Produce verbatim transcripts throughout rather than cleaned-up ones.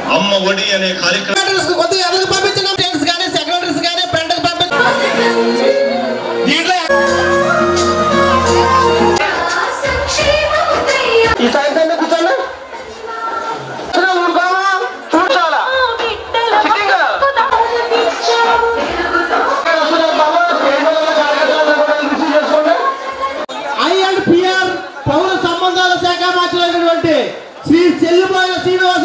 అమ్మ ఒడి అనే కార్యక్రమం కొద్దిగా ఎదుగు పంపించిన ఫ్రెండ్స్ కానీ సెక్రటరీస్ కానీ ఫ్రెండ్కి పంపించారు. ఈ సాయంత్రం కూర్చోండి. పౌర సంబంధాల శాఖ మార్చినటువంటి శ్రీ చెల్లిపోయిన శ్రీనివాస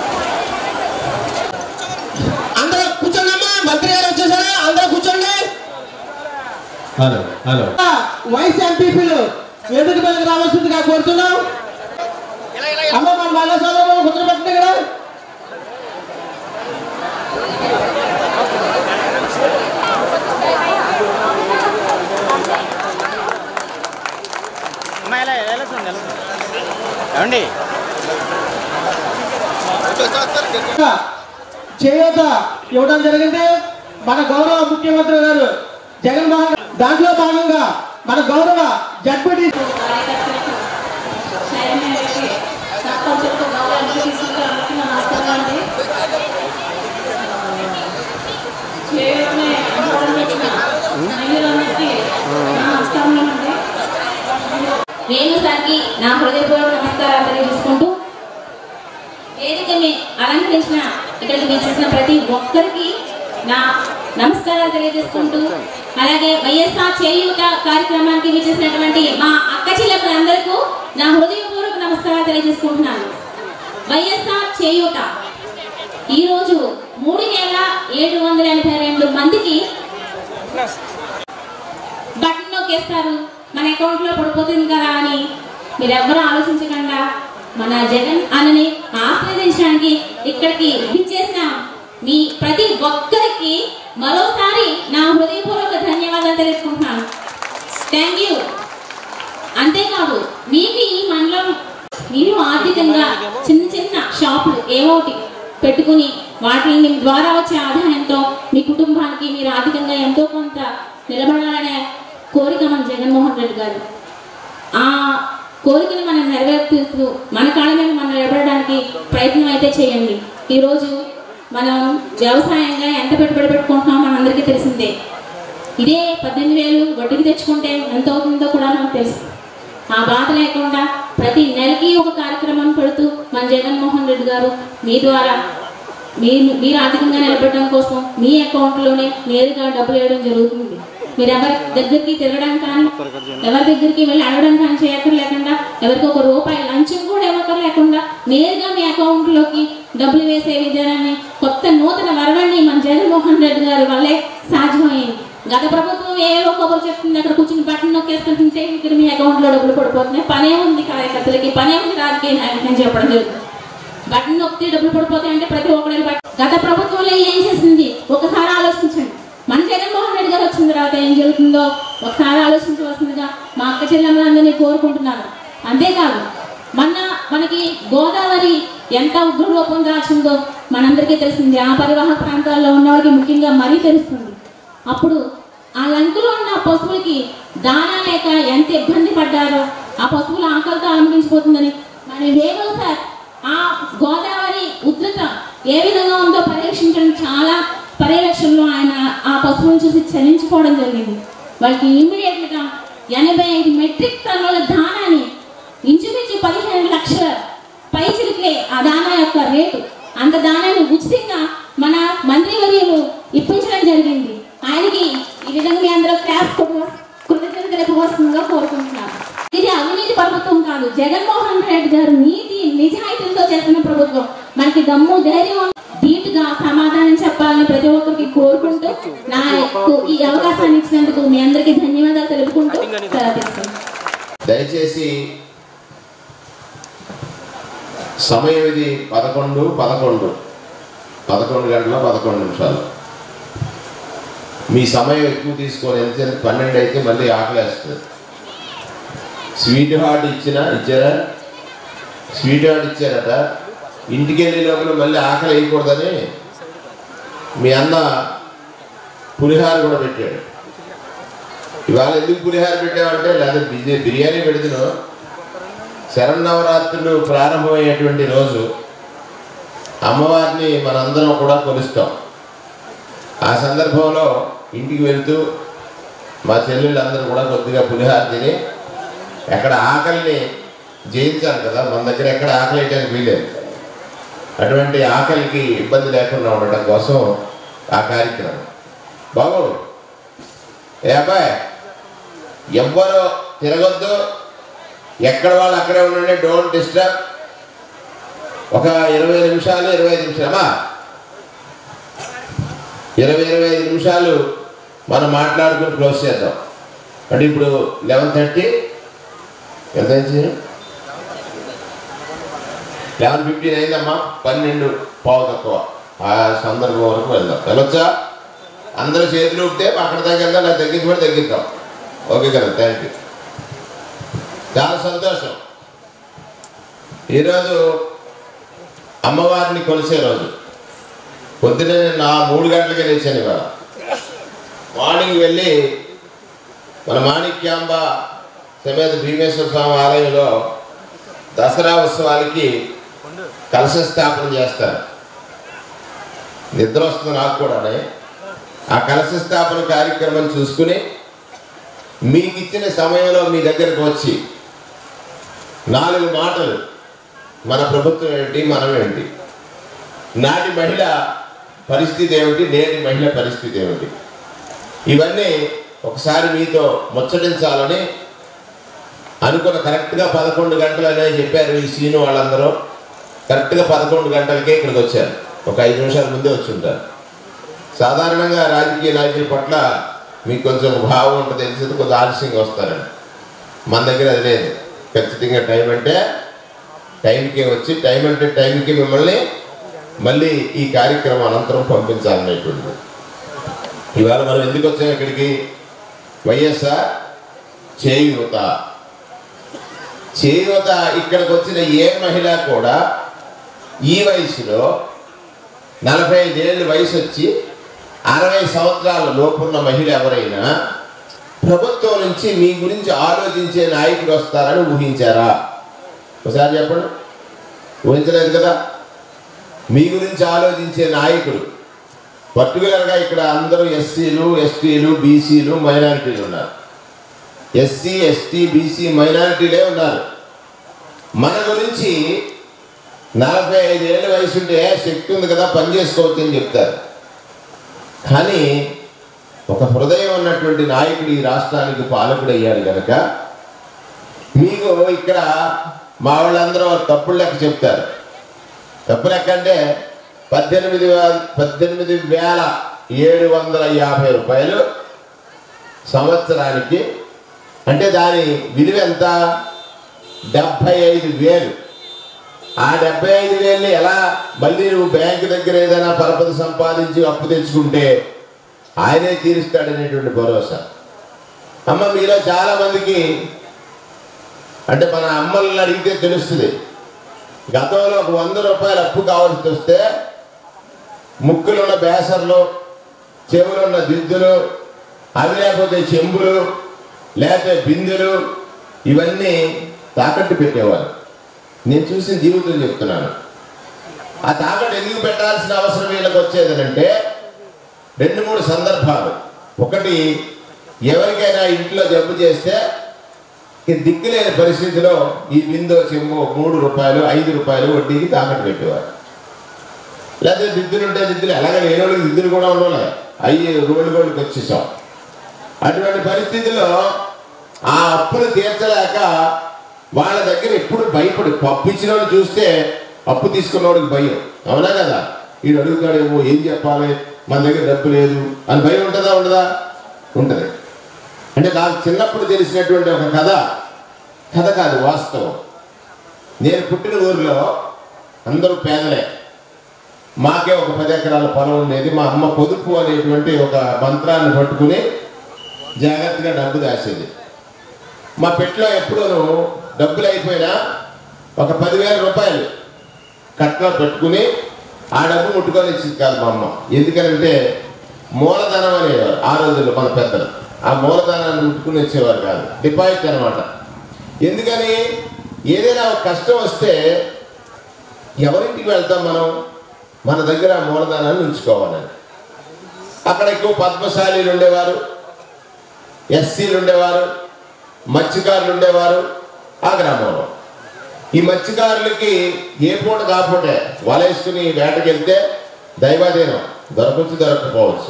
అందరూ కూర్చోండమ్మా. మంత్రి గారు వచ్చేసారా? అందరూ కూర్చోండి. హలో హలో వైస్ ఎంపీపీలు వేదిక మీదకి రావాల్సిందిగా కోరుతున్నాం. అమ్మ మన మహిళా సోదరులు కూర్చోబెట్టండి ఇక్కడ. చేయూత ఇవ్వడం జరిగింది మన గౌరవ ముఖ్యమంత్రి గారు జగన్మోహన్. దాంట్లో భాగంగా మన గౌరవ జడ్పీటీ నేను సార్కి నా హృదయపూర్వక నమస్కారాలు తెలియజేసుకుంటూ వేదికని అలంకరించిన ఇక్కడికి విచ్చేసిన ప్రతి ఒక్కరికి నా నమస్కారాలు తెలియజేసుకుంటూ అలాగే వైఎస్ఆర్ చేయూత కార్యక్రమానికి విచ్చేసినటువంటి మా అక్క చెల్లెలందరికీ నా హృదయపూర్వక నమస్కారాలు తెలియజేసుకుంటున్నాను. వైఎస్ఆర్ చేయూత ఈరోజు మూడు వేల ఏడు వందల ఎనభై రెండు మందికి బటన్ నొక్కేస్తారు, మన అకౌంట్ లో పడిపోతుంది కదా అని మీరు ఎవరు ఆలోచించకుండా మన జగన్ అన్నని ఆశీర్వదించడానికి ఇక్కడికి విచ్చేసిన మీ ప్రతి ఒక్కరికి మరోసారి నా హృదయపూర్వక ధన్యవాదాలు తెలుసుకుంటున్నాను. Thank you. అంతేకాదు మీకు ఈ మండలం మీరు ఆర్థికంగా చిన్న చిన్న షాపులు ఏవోటి పెట్టుకుని వాటిని ద్వారా వచ్చే ఆదాయంతో మీ కుటుంబానికి మీరు ఆర్థికంగా ఎంతో కొంత నిలబడాలనే కోరిక మన జగన్మోహన్ రెడ్డి గారు. ఆ కోరికను మనం నెరవేర్చుతూ మన కాళ్ళ మీద మనం నిలబడడానికి ప్రయత్నం అయితే చేయండి. ఈరోజు మనం వ్యవసాయంగా ఎంత పెట్టుబడి పెట్టుకుంటున్నామో మనందరికీ తెలిసిందే. ఇదే పద్దెనిమిది వేలు వడ్డీకి తెచ్చుకుంటే ఎంత అవుతుందో కూడా నాకు తెలుసు. ఆ బాధ లేకుండా ప్రతి నెలకి ఒక కార్యక్రమం పెడుతూ మన జగన్మోహన్ రెడ్డి గారు మీ ద్వారా మీరు మీరు ఆర్థికంగా నిలబడడం కోసం మీ అకౌంట్లోనే నేరుగా డబ్బులు వేయడం జరుగుతుంది. మీరు ఎవరి దగ్గరికి తిరగడం కానీ ఎవరి దగ్గరికి వెళ్ళి అడగడం కానీ చేయక్కర్ లేకుండా ఎవరికి ఒక రూపాయి లంచం కూడా ఇవ్వకర్ లేకుండా నేరుగా మీ అకౌంట్లోకి డబ్బులు వేసే విధానాన్ని కొత్త నూతన వరవడిని మన జగన్మోహన్ రెడ్డి గారి వల్లే సాధ్యమైంది. గత ప్రభుత్వం ఏవో కబురు చెప్తుంది, అక్కడ కూర్చుని బటన్ నొక్కేస్తుంటే ఇక్కడ మీ అకౌంట్లో డబ్బులు పడిపోతున్నాయి. పనే ఉంది కార్యకర్తలకి, పనే ఉంది రాజకీయ నాయకులని చెప్పడం జరుగుతుంది. బటన్ నొక్కితే డబ్బులు పడిపోతాయి అంటే ప్రతి ఒక్కరి గత ప్రభుత్వంలో ఏం చేసింది ఒకసారి ఆలోచించండి. మన జగన్మోహన్ రెడ్డి గారు వచ్చిన తర్వాత ఏం జరుగుతుందో ఒకసారి ఆలోచించవలసిందిగా మా అక్క చెల్లెమ్మలందరినీ కోరుకుంటున్నాను. అంతేకాదు మన మనకి గోదావరి ఎంత ఉగ్ర రూపం దాల్చిందో మనందరికీ తెలిసింది. ఆ పరివాహక ప్రాంతాల్లో ఉన్న వారికి ముఖ్యంగా మరీ తెలుస్తుంది. అప్పుడు ఆ లంకలో ఉన్న పశువులకి దానా లేక ఎంత ఇబ్బంది పడ్డారో, ఆ పశువుల ఆకలితో అలమరించిపోతుందని మన వేగం సార్ ఆ గోదావరి ఉధృత ఏ విధంగా ఉందో పర్యవేక్షించడం చాలా పర్యవేక్షణలో ఆయన ఆ పశువులను చూసి చలించిపోవడం జరిగింది. వాళ్ళకి ఇమ్మీడియట్గా ఎనభై ఐదు మెట్రిక్ టన్నుల దానాన్ని ఇంచుమించు పదిహేను లక్షల పైచిలికే ఆ దానా యొక్క రేటు, అంత దానాన్ని ఉచితంగా మన మంత్రివర్యులు ఇప్పించడం జరిగింది. ఆయనకి ఈ విధంగా మీ అందరూ క్లాస్ కృతజ్ఞత తెలుపుకోవాల్సిందిగా కోరుకుంటున్నారు. ఇది అవినీతి ప్రభుత్వం కాదు, జగన్మోహన్ రెడ్డి గారు నీతి నిజాయితీలతో చేస్తున్న ప్రభుత్వం. మనకి దమ్ము ధైర్యం ధీటుగా సమాధానం చెప్పాలని ప్రతి ఒక్కరికి కోరుకుంటూ నా ఈ అవకాశాన్ని ఇచ్చినందుకు మీ అందరికీ ధన్యవాదాలు తెలుపుకుంటూ దయచేసి సమయం ఇది పదకొండు పదకొండు పదకొండు గంటల పదకొండు నిమిషాలు. మీ సమయం ఎక్కువ తీసుకొని ఎంత పన్నెండు అయితే మళ్ళీ ఆకలేస్తుంది. స్వీట్ హార్ట్ ఇచ్చినా ఇచ్చారా? స్వీట్ హార్ట్ ఇచ్చారట. ఇంటికి వెళ్ళే లోపల మళ్ళీ ఆకలి వేయకూడదని మీ అన్న పులిహార కూడా పెట్టాడు. ఇవాళ ఎందుకు పులిహార పెట్టామంటే లేదా బిర్యానీ పెడుతున్నావు. శరన్నవరాత్రులు ప్రారంభమయ్యేటువంటి రోజు అమ్మవారిని మనందరం కూడా కొలుస్తాం. ఆ సందర్భంలో ఇంటికి వెళ్తూ మా చెల్లెళ్ళందరూ కూడా కొద్దిగా పులిహార తిని ఎక్కడ ఆకలిని జయించాలి కదా, మన దగ్గర ఎక్కడ ఆకలి వేయడానికి వీలేదు. అటువంటి ఆకలికి ఇబ్బంది లేకుండా ఉండటం కోసం ఆ కార్యక్రమం. బాబు ఏ అబ్బాయి, ఎవ్వరూ తిరగొద్దు, ఎక్కడ వాళ్ళు అక్కడే ఉండండి, డోంట్ డిస్టర్బ్. ఒక ఇరవై నిమిషాలు ఇరవై ఐదు నిమిషాలమ్మా ఇరవై ఇరవై ఐదు నిమిషాలు మనం మాట్లాడుకుని క్లోజ్ చేద్దాం. అంటే ఇప్పుడు లెవెన్ థర్టీ ఎంత లెవెన్ ఫిఫ్టీన్ అయిందమ్మా. పన్నెండు పావు తక్కువ ఆ సందర్భం వరకు వెళ్దాం. వెళ్ళొచ్చా? అందరూ చేతులు ఊపితే అక్కడ దగ్గర నాకు తగ్గించబడి తగ్గిద్దాం. ఓకే కదా, థ్యాంక్ యూ. చాలా సంతోషం. ఈరోజు అమ్మవారిని కొలిసే రోజు. పొద్దున నేను నా మూడు గంటలకే లేచాను. ఇవాళ మార్నింగ్ వెళ్ళి మన మాణిక్యాంబ సమేత భీమేశ్వర స్వామి ఆలయంలో దసరా ఉత్సవాలకి కలశ స్థాపన చేస్తారు. నిద్ర వస్తుంది నాకు కూడా. ఆ కలశ స్థాపన కార్యక్రమం చూసుకుని మీకు ఇచ్చిన సమయంలో మీ దగ్గరకు వచ్చి నాలుగు మాటలు, మన ప్రభుత్వం ఏమిటి, మనం ఏమిటి, నాటి మహిళ పరిస్థితి ఏమిటి, నేటి మహిళ పరిస్థితి ఏమిటి, ఇవన్నీ ఒకసారి మీతో ముచ్చటించాలని అనుకున్న. కరెక్ట్గా పదకొండు గంటలు అనేది చెప్పారు ఈ సీను వాళ్ళందరూ. కరెక్ట్గా పదకొండు గంటలకే ఇక్కడికి వచ్చారు. ఒక ఐదు నిమిషాల ముందే వచ్చి ఉంటారు. సాధారణంగా రాజకీయ నాయకుల పట్ల మీకు కొంచెం భావం ఉంటుంది, తెలిసింది కొంచెం ఆలస్యంగా వస్తారండి. మన దగ్గర అది లేదు. ఖచ్చితంగా టైం అంటే టైంకే వచ్చి, టైం అంటే టైంకి మిమ్మల్ని మళ్ళీ ఈ కార్యక్రమం అనంతరం పంపించాలనేటువంటిది. ఇవాళ మనం ఎందుకు వచ్చాం ఇక్కడికి? వైఎస్ఆర్ చేయూత. చేయూత ఇక్కడికి వచ్చిన ఏ మహిళ కూడా ఈ వయసులో నలభై ఐదేళ్ళు వయసు వచ్చి అరవై సంవత్సరాల లోపున్న మహిళ ఎవరైనా ప్రభుత్వం నుంచి మీ గురించి ఆలోచించే నాయకుడు వస్తారని ఊహించారా? ఒకసారి చెప్పండి. ఊహించలేదు కదా. మీ గురించి ఆలోచించే నాయకుడు పర్టికులర్గా ఇక్కడ అందరూ ఎస్సీలు, ఎస్టీలు, బీసీలు, మైనారిటీలు ఉన్నారు. ఎస్సీ, ఎస్టీ, బీసీ, మైనారిటీలే ఉన్నారు. మన గురించి నలభై ఐదేళ్ళ వయసు ఉంటే శక్తి ఉంది కదా, పని చేసుకోవచ్చు అని చెప్తారు. కానీ ఒక హృదయం ఉన్నటువంటి నాయకుడు ఈ రాష్ట్రానికి పాలకుడు అయ్యాడు కనుక మీకు ఇక్కడ మా వాళ్ళందరూ తప్పుడు లెక్క చెప్తారు. తప్పు లెక్క అంటే పద్దెనిమిది వేల పద్దెనిమిది వేల ఏడు వందల యాభై రూపాయలు సంవత్సరానికి. అంటే దాని విలువ ఎంత? డెబ్భై ఐదు వేలు. ఆ డెబ్బై ఐదు వేలని ఎలా మళ్ళీ నువ్వు బ్యాంకు దగ్గర ఏదైనా పరపతి సంపాదించి అప్పు తెచ్చుకుంటే ఆయనే తీరుస్తాడనేటువంటి భరోసా. అమ్మ మీలో చాలామందికి అంటే మన అమ్మల్ని అడిగితే తెలుస్తుంది. గతంలో ఒక వంద రూపాయలు అప్పు కావాల్సి వస్తే ముక్కులున్న బేసర్లు, చెవులున్న దిద్దులు, అవి లేకపోతే చెంబులు, లేకపోతే బిందెలు, ఇవన్నీ తాకట్టు పెట్టేవారు. నేను చూసిన జీవితం చెప్తున్నాను. ఆ తాకట్టు ఎందుకు పెట్టాల్సిన అవసరం వీళ్ళకి వచ్చేదనంటే రెండు మూడు సందర్భాలు. ఒకటి, ఎవరికైనా ఇంట్లో జబ్బు చేస్తే దిక్కులేని పరిస్థితిలో ఈ బిందో చెంబు మూడు రూపాయలు ఐదు రూపాయలు వడ్డీకి తాకట్టు పెట్టేవారు. లేకపోతే దిద్దులుంటే దిద్దులు, అలాగే లేని వాళ్ళకి దిద్దులు కూడా ఉండలే, అయ్యి రోడ్డు రోడ్డుకి వచ్చేసాం. అటువంటి పరిస్థితుల్లో ఆ అప్పులు తీర్చలేక వాళ్ళ దగ్గర ఎప్పుడు భయపడి, అప్పు ఇచ్చిన వాళ్ళు చూస్తే అప్పు తీసుకున్నవాడికి భయం. అవునా కదా? వీడు అడుగుతాడేమో, ఏం చెప్పాలి, మన దగ్గర డబ్బు లేదు అని భయం ఉంటుందా ఉండదా? ఉంటుంది. అంటే నాకు చిన్నప్పుడు తెలిసినటువంటి ఒక కథ కథ కాదు, వాస్తవం. నేను పుట్టిన ఊరిలో అందరూ పేదలే. మాకే ఒక పది ఎకరాల పొలం ఉండేది. మా అమ్మ పొదుపు అనేటువంటి ఒక మంత్రాన్ని పట్టుకుని జాగ్రత్తగా డబ్బు దాచేది. మా పెట్లో ఎప్పుడూ డబ్బులు అయిపోయినా ఒక పదివేల రూపాయలు కట్నం పెట్టుకుని ఆ డబ్బు ముట్టుకొని ఇచ్చింది కాదు మా అమ్మ. ఎందుకంటే మూలధనం అనేవారు ఆ రోజుల్లో మన పెద్దలు. ఆ మూలధనాన్ని ముట్టుకుని వచ్చేవారు కాదు, డిపాజిట్ అనమాట. ఎందుకని? ఏదైనా ఒక కష్టం వస్తే ఎవరింటికి వెళ్తాం మనం? మన దగ్గర ఆ మూలధనాన్ని ఉంచుకోవాలని. అక్కడ ఎక్కువ పద్మశాలీలు ఉండేవారు, ఎస్సీలు ఉండేవారు, మత్స్యకారులు ఉండేవారు ఆ గ్రామంలో. ఈ మత్స్యకారులకి ఏ పూట కాకపోతే వలేసుకుని వేటకెళ్తే దైవాధీనం, దొరకవచ్చు దొరకపోవచ్చు.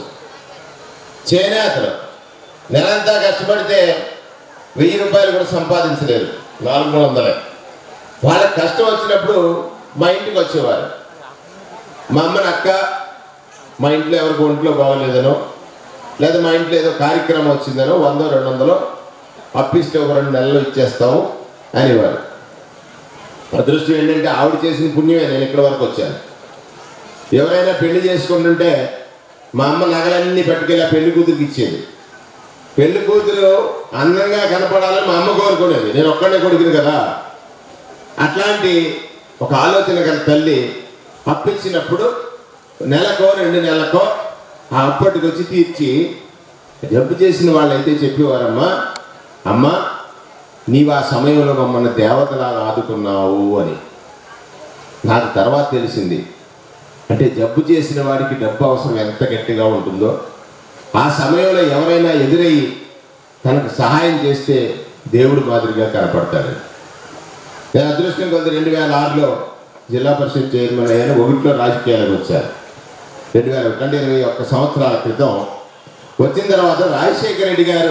చేనేతలు నెలంతా కష్టపడితే వెయ్యి రూపాయలు కూడా సంపాదించలేరు, నాలుగు మూడు వందలే. వాళ్ళకి కష్టం వచ్చినప్పుడు మా ఇంటికి వచ్చేవారు. మా అమ్మని అక్క మా ఇంట్లో ఎవరికి ఒంట్లో బాగోలేదనో లేదా మా ఇంట్లో ఏదో కార్యక్రమం వచ్చిందనో వందో రెండు వందలో అప్పిస్తే ఒక రెండు నెలలు ఇచ్చేస్తాము అనేవారు. అదృష్టం ఏంటంటే ఆవిడ చేసిన పుణ్యమే నేను ఇక్కడ వరకు వచ్చాను. ఎవరైనా పెళ్లి చేసుకుంటుంటే మా అమ్మ నగలన్నీ పట్టుకెళ్ళి ఆ పెళ్లి కూతురికి ఇచ్చేది. పెళ్లి కూతురు అందంగా కనపడాలని మా అమ్మ కోరుకునేది, నేను ఒక్కడే కొడుకుని కదా. అట్లాంటి ఒక ఆలోచన గల తల్లి అప్పిచ్చినప్పుడు నెలకో రెండు నెలకో ఆ అప్పటికి వచ్చి తీర్చి జబ్బు చేసిన వాళ్ళైతే చెప్పేవారమ్మా, అమ్మ నీవు ఆ సమయంలో మమ్మల్ని దేవతలాగా ఆదుకున్నావు అని. నాకు తర్వాత తెలిసింది, అంటే జబ్బు చేసిన వాడికి డబ్బు అవసరం ఎంత గట్టిగా ఉంటుందో ఆ సమయంలో ఎవరైనా ఎదురయ్యి తనకు సహాయం చేస్తే దేవుడు మాదిరిగా కనపడతాడు. నేను అదృష్టం కొద్ది రెండు వేల ఆరులో జిల్లా పరిషత్ చైర్మన్ అయ్యాను, ఒకటిలో రాజకీయాలకు వచ్చారు. రెండు వేల ఒకటి అంటే ఇరవై ఒక్క సంవత్సరాల క్రితం వచ్చిన తర్వాత రాజశేఖర రెడ్డి గారు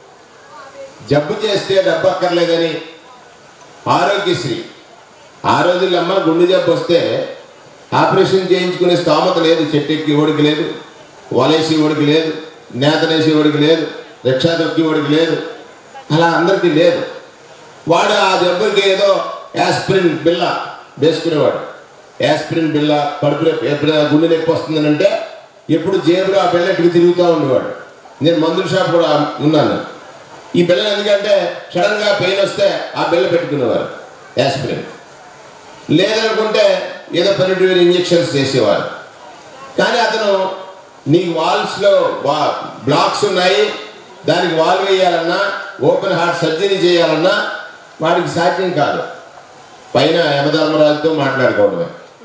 జబ్బు చేస్తే డబ్బు అక్కర్లేదని ఆరోగ్యశ్రీ, ఆ రోజుల్లో అమ్మ గుండె జబ్బు వస్తే ఆపరేషన్ చేయించుకునే స్తోమత లేదు, చెట్టెక్కి ఓడికి లేదు, వలేసి ఓడికి లేదు, నేతనేసి ఓడికి లేదు, రిక్షా దొక్కి ఓడికి లేదు, అలా అందరికీ లేదు. వాడు ఆ జబ్బుకి ఏదో యాస్పిరిన్ బిల్ల వేసుకునేవాడు. యాస్పిరిన్ బిల్ల కడుపు ఎప్పుడైనా గుండె నొప్పి వస్తుందని అంటే ఎప్పుడు జేబులో ఆ బిల్లెట్టుకు తిరుగుతూ ఉండేవాడు. నేను మందుల షాప్ కూడా ఉన్నాను. ఈ బిల్లలు ఎందుకంటే సడన్గా పెయిన్ వస్తే ఆ బిల్ల పెట్టుకునేవారు యాస్పిరిన్. లేదనుకుంటే ఏదో పన్నెండు ఇంజెక్షన్స్ చేసేవారు. కానీ అతను నీకు వాల్స్లో వా బ్లాక్స్ ఉన్నాయి, దానికి వాల్ వేయాలన్నా ఓపెన్ హార్ట్ సర్జరీ చేయాలన్నా వాడికి సాధ్యం కాదు, పైన యమధర్మరాజుతో మాట్లాడుకోవడమే.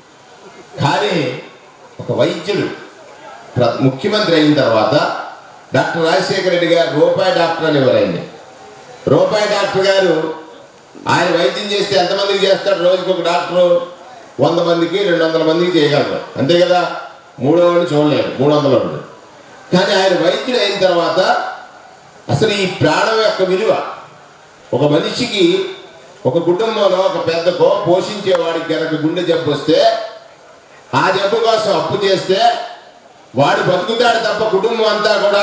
కానీ ఒక వైద్యుడు ముఖ్యమంత్రి అయిన తర్వాత డాక్టర్ రాజశేఖర రెడ్డి గారు రూపాయి డాక్టర్ అని ఎవరైంది. రూపాయి డాక్టర్ గారు ఆయన వైద్యం చేస్తే ఎంతమందికి చేస్తాడు? రోజుకి ఒక డాక్టరు వంద మందికి రెండు వందల మందికి చేయగలరు, అంతే కదా. మూడో వాడిని చూడలేరు, మూడు వందల వాడు. కానీ ఆయన వైద్యుడు అయిన తర్వాత అసలు ఈ ప్రాణం యొక్క విలువ, ఒక మనిషికి ఒక కుటుంబంలో ఒక పెద్దకో పోషించేవాడికి కనుక గుండె జబ్బు వస్తే ఆ జబ్బు కోసం అప్పు చేస్తే వాడు బతుకుతాడు తప్ప కుటుంబం అంతా కూడా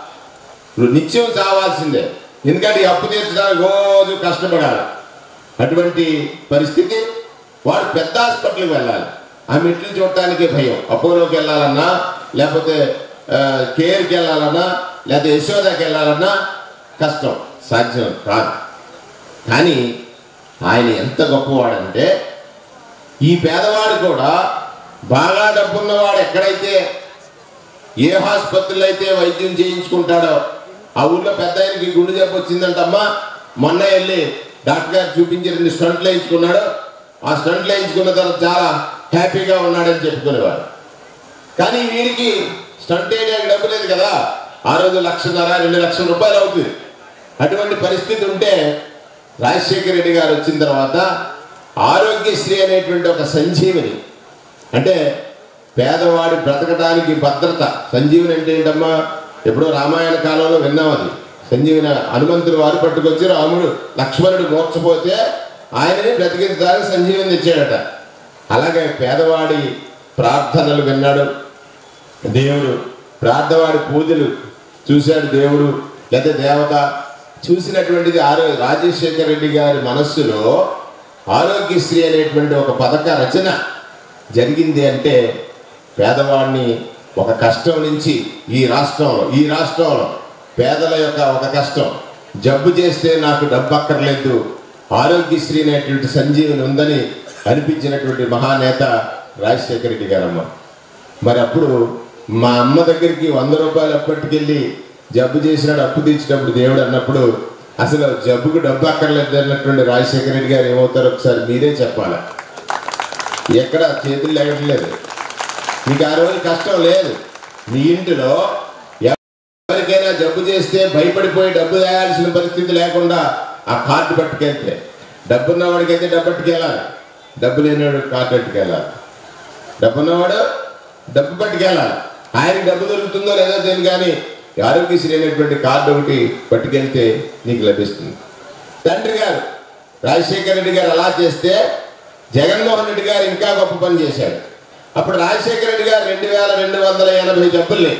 నిత్యం చావాల్సిందే. ఎందుకంటే ఈ అప్పు తీర్చడానికి రోజు కష్టపడాలి. అటువంటి పరిస్థితి, వాడు పెద్ద హాస్పిటల్కి వెళ్ళాలి, ఆ మెట్లు చూడటానికి భయం. అపోలోకి వెళ్ళాలన్నా లేకపోతే కేర్కి వెళ్ళాలన్నా లేకపోతే యశోదకి వెళ్ళాలన్నా కష్టం, సాధ్యం కాదు. కానీ ఆయన ఎంత గొప్పవాడంటే ఈ పేదవాడు కూడా బాగా డబ్బున్నవాడు ఎక్కడైతే ఏ హాస్పిటల్లో అయితే వైద్యం చేయించుకుంటాడో ఆ ఊళ్ళో పెద్ద ఆయనకి గుండె జబ్బు వచ్చిందంటమ్మా, మొన్న వెళ్ళి డాక్టర్ గారు చూపించి రెండు స్టంట్లు వేయించుకున్నాడు, ఆ స్టంట్లు వేయించుకున్న తర్వాత చాలా హ్యాపీగా ఉన్నాడని చెప్పుకునేవాడు. కానీ వీడికి స్టంట్ వేయడానికి డబ్బు లేదు కదా, ఆ రోజు లక్షన్నర రెండు లక్షల రూపాయలు అవుతుంది. అటువంటి పరిస్థితి ఉంటే రాజశేఖర రెడ్డి గారు వచ్చిన తర్వాత ఆరోగ్యశ్రీ అనేటువంటి ఒక సంజీవని, అంటే పేదవాడి బ్రతకడానికి భద్రత. సంజీవని అంటే ఏంటమ్మా, ఎప్పుడో రామాయణ కాలంలో విన్నాం అది. సంజీవని హనుమంతుడు వారు పట్టుకొచ్చి రాముడు లక్ష్మణుడు మోక్షపోతే ఆయనని బ్రతికించడానికి సంజీవని తెచ్చాడట. అలాగే పేదవాడి ప్రార్థనలు విన్నాడు దేవుడు, పేదవాడి పూజలు చూశాడు దేవుడు, లేదా దేవత చూసినటువంటిది. ఆరో రాజశేఖర రెడ్డి గారి మనస్సులో ఆరోగ్యశ్రీ అనేటువంటి ఒక పథక రచన జరిగింది. అంటే పేదవాడిని ఒక కష్టం నుంచి ఈ రాష్ట్రంలో ఈ రాష్ట్రంలో పేదల యొక్క ఒక కష్టం, జబ్బు చేస్తే నాకు డబ్బు అక్కర్లేదు, ఆరోగ్యశ్రీ అనేటువంటి సంజీవని ఉందని అనిపించినటువంటి మహానేత రాజశేఖర రెడ్డి గారమ్మ. మరి అప్పుడు మా అమ్మ దగ్గరికి వంద రూపాయలు అప్పటికెళ్ళి జబ్బు చేసినాడు, అప్పు తీర్చినప్పుడు దేవుడు అన్నప్పుడు అసలు జబ్బుకు డబ్బు అక్కర్లేదు అన్నటువంటి రాజశేఖర రెడ్డి గారు ఏమవుతారో ఒకసారి మీరే చెప్పాలి. ఎక్కడ చేతులు లేగట్లేదు. నీకు ఆ రోజు కష్టం లేదు. నీ ఇంటిలో ఎవరికైనా జబ్బు చేస్తే భయపడిపోయి డబ్బు తేయాల్సిన పరిస్థితి లేకుండా ఆ కార్డు పట్టుకెళ్తే, డబ్బున్నవాడికైతే డబ్బు పట్టుకెళ్ళాలి, డబ్బు లేనివాడు కార్డు పట్టుకెళ్ళాలి. డబ్బున్నవాడు డబ్బు పట్టుకెళ్ళాలి. ఆయనకి డబ్బు దొరుకుతుందో లేదో తెలియదు, కానీ ఆరోగ్యశ్రీ అనేటువంటి కార్డు ఒకటి పట్టుకెళ్తే నీకు లభిస్తుంది. తండ్రి గారు రాజశేఖర రెడ్డి గారు అలా చేస్తే జగన్మోహన్ రెడ్డి గారు ఇంకా గొప్ప పని చేశాడు. అప్పుడు రాజశేఖర రెడ్డి గారు రెండు వేల రెండు వందల ఎనభై జబ్బుల్ని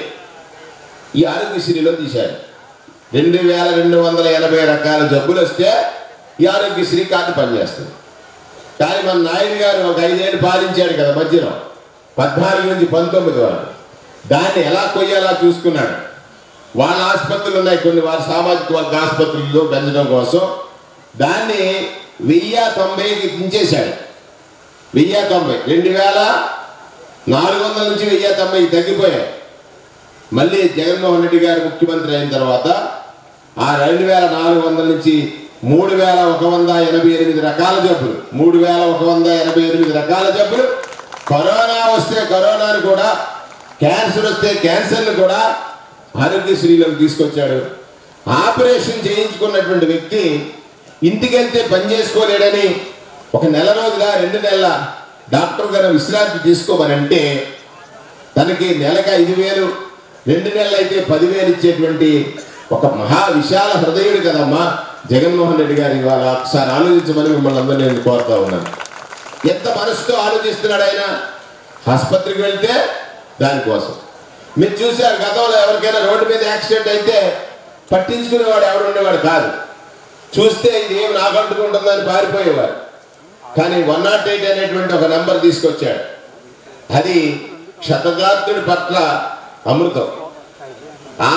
ఈ ఆరోగ్యశ్రీలో తీశారు. రెండు వేల రెండు వందల ఎనభై రకాల జబ్బులు వస్తే ఈ ఆరోగ్యశ్రీ కార్డు పనిచేస్తుంది. కానీ మన నాయుడు గారు ఒక ఐదేళ్ళు పాలించాడు కదా మధ్యలో, పద్నాలుగు నుంచి పంతొమ్మిది వరకు. దాన్ని ఎలా కొయ్యాలా చూసుకున్నాడు. వాళ్ళ ఆసుపత్రులు ఉన్నాయి కొన్ని, వారి సామాజిక వర్గ ఆసుపత్రుల్లో పెంచడం కోసం దాన్ని వెయ్యి తొంభైకి దించేశాడు. వెయ్యి తొంభై రెండు వేల నాలుగు వందల నుంచి వెయ్యి తొంభైకి తగ్గిపోయాయి. మళ్ళీ జగన్మోహన్ రెడ్డి గారు ముఖ్యమంత్రి అయిన తర్వాత ఆ రెండు వేల నాలుగు వందల నుంచి మూడు వేల ఒక వంద ఎనభై ఎనిమిది రకాల జబ్బులు మూడు వేల ఒక వంద ఎనభై ఎనిమిది రకాల జబ్బులు కరోనా వస్తే కరోనాను కూడా, క్యాన్సర్ వస్తే క్యాన్సర్ను కూడా ఆరోగ్యశ్రీలోకి తీసుకొచ్చాడు. ఆపరేషన్ చేయించుకున్నటువంటి వ్యక్తి ఇంటికి వెళ్తే పని చేసుకోలేడని ఒక నెల రోజుల రెండు నెలల డాక్టర్ గారు విశ్రాంతి తీసుకోమని అంటే తనకి నెలకు ఐదు వేలు రెండు నెలలు అయితే పదివేలు ఇచ్చేటువంటి ఒక మహా విశాల హృదయుడు కదమ్మా జగన్మోహన్ రెడ్డి గారు. ఇవాళ ఒకసారి ఆలోచించమని మిమ్మల్ని అందరినీ నేను కోరుతా ఉన్నాను. ఎంత మనసుతో ఆలోచిస్తున్నాడు ఆయన. ఆసుపత్రికి వెళ్తే దానికోసం మీరు చూశారు, గతంలో ఎవరికైనా రోడ్డు మీద యాక్సిడెంట్ అయితే పట్టించుకునేవాడు ఎవరు ఉండేవాడు కాదు. చూస్తే ఇది ఏమి నాకంటుకుంటుందని పారిపోయేవారు. కానీ వన్ నాట్ ఎయిట్ అనేటువంటి ఒక నెంబర్ తీసుకొచ్చాడు. అది క్షతగాత్రుడి పట్ల అమృతం. ఆ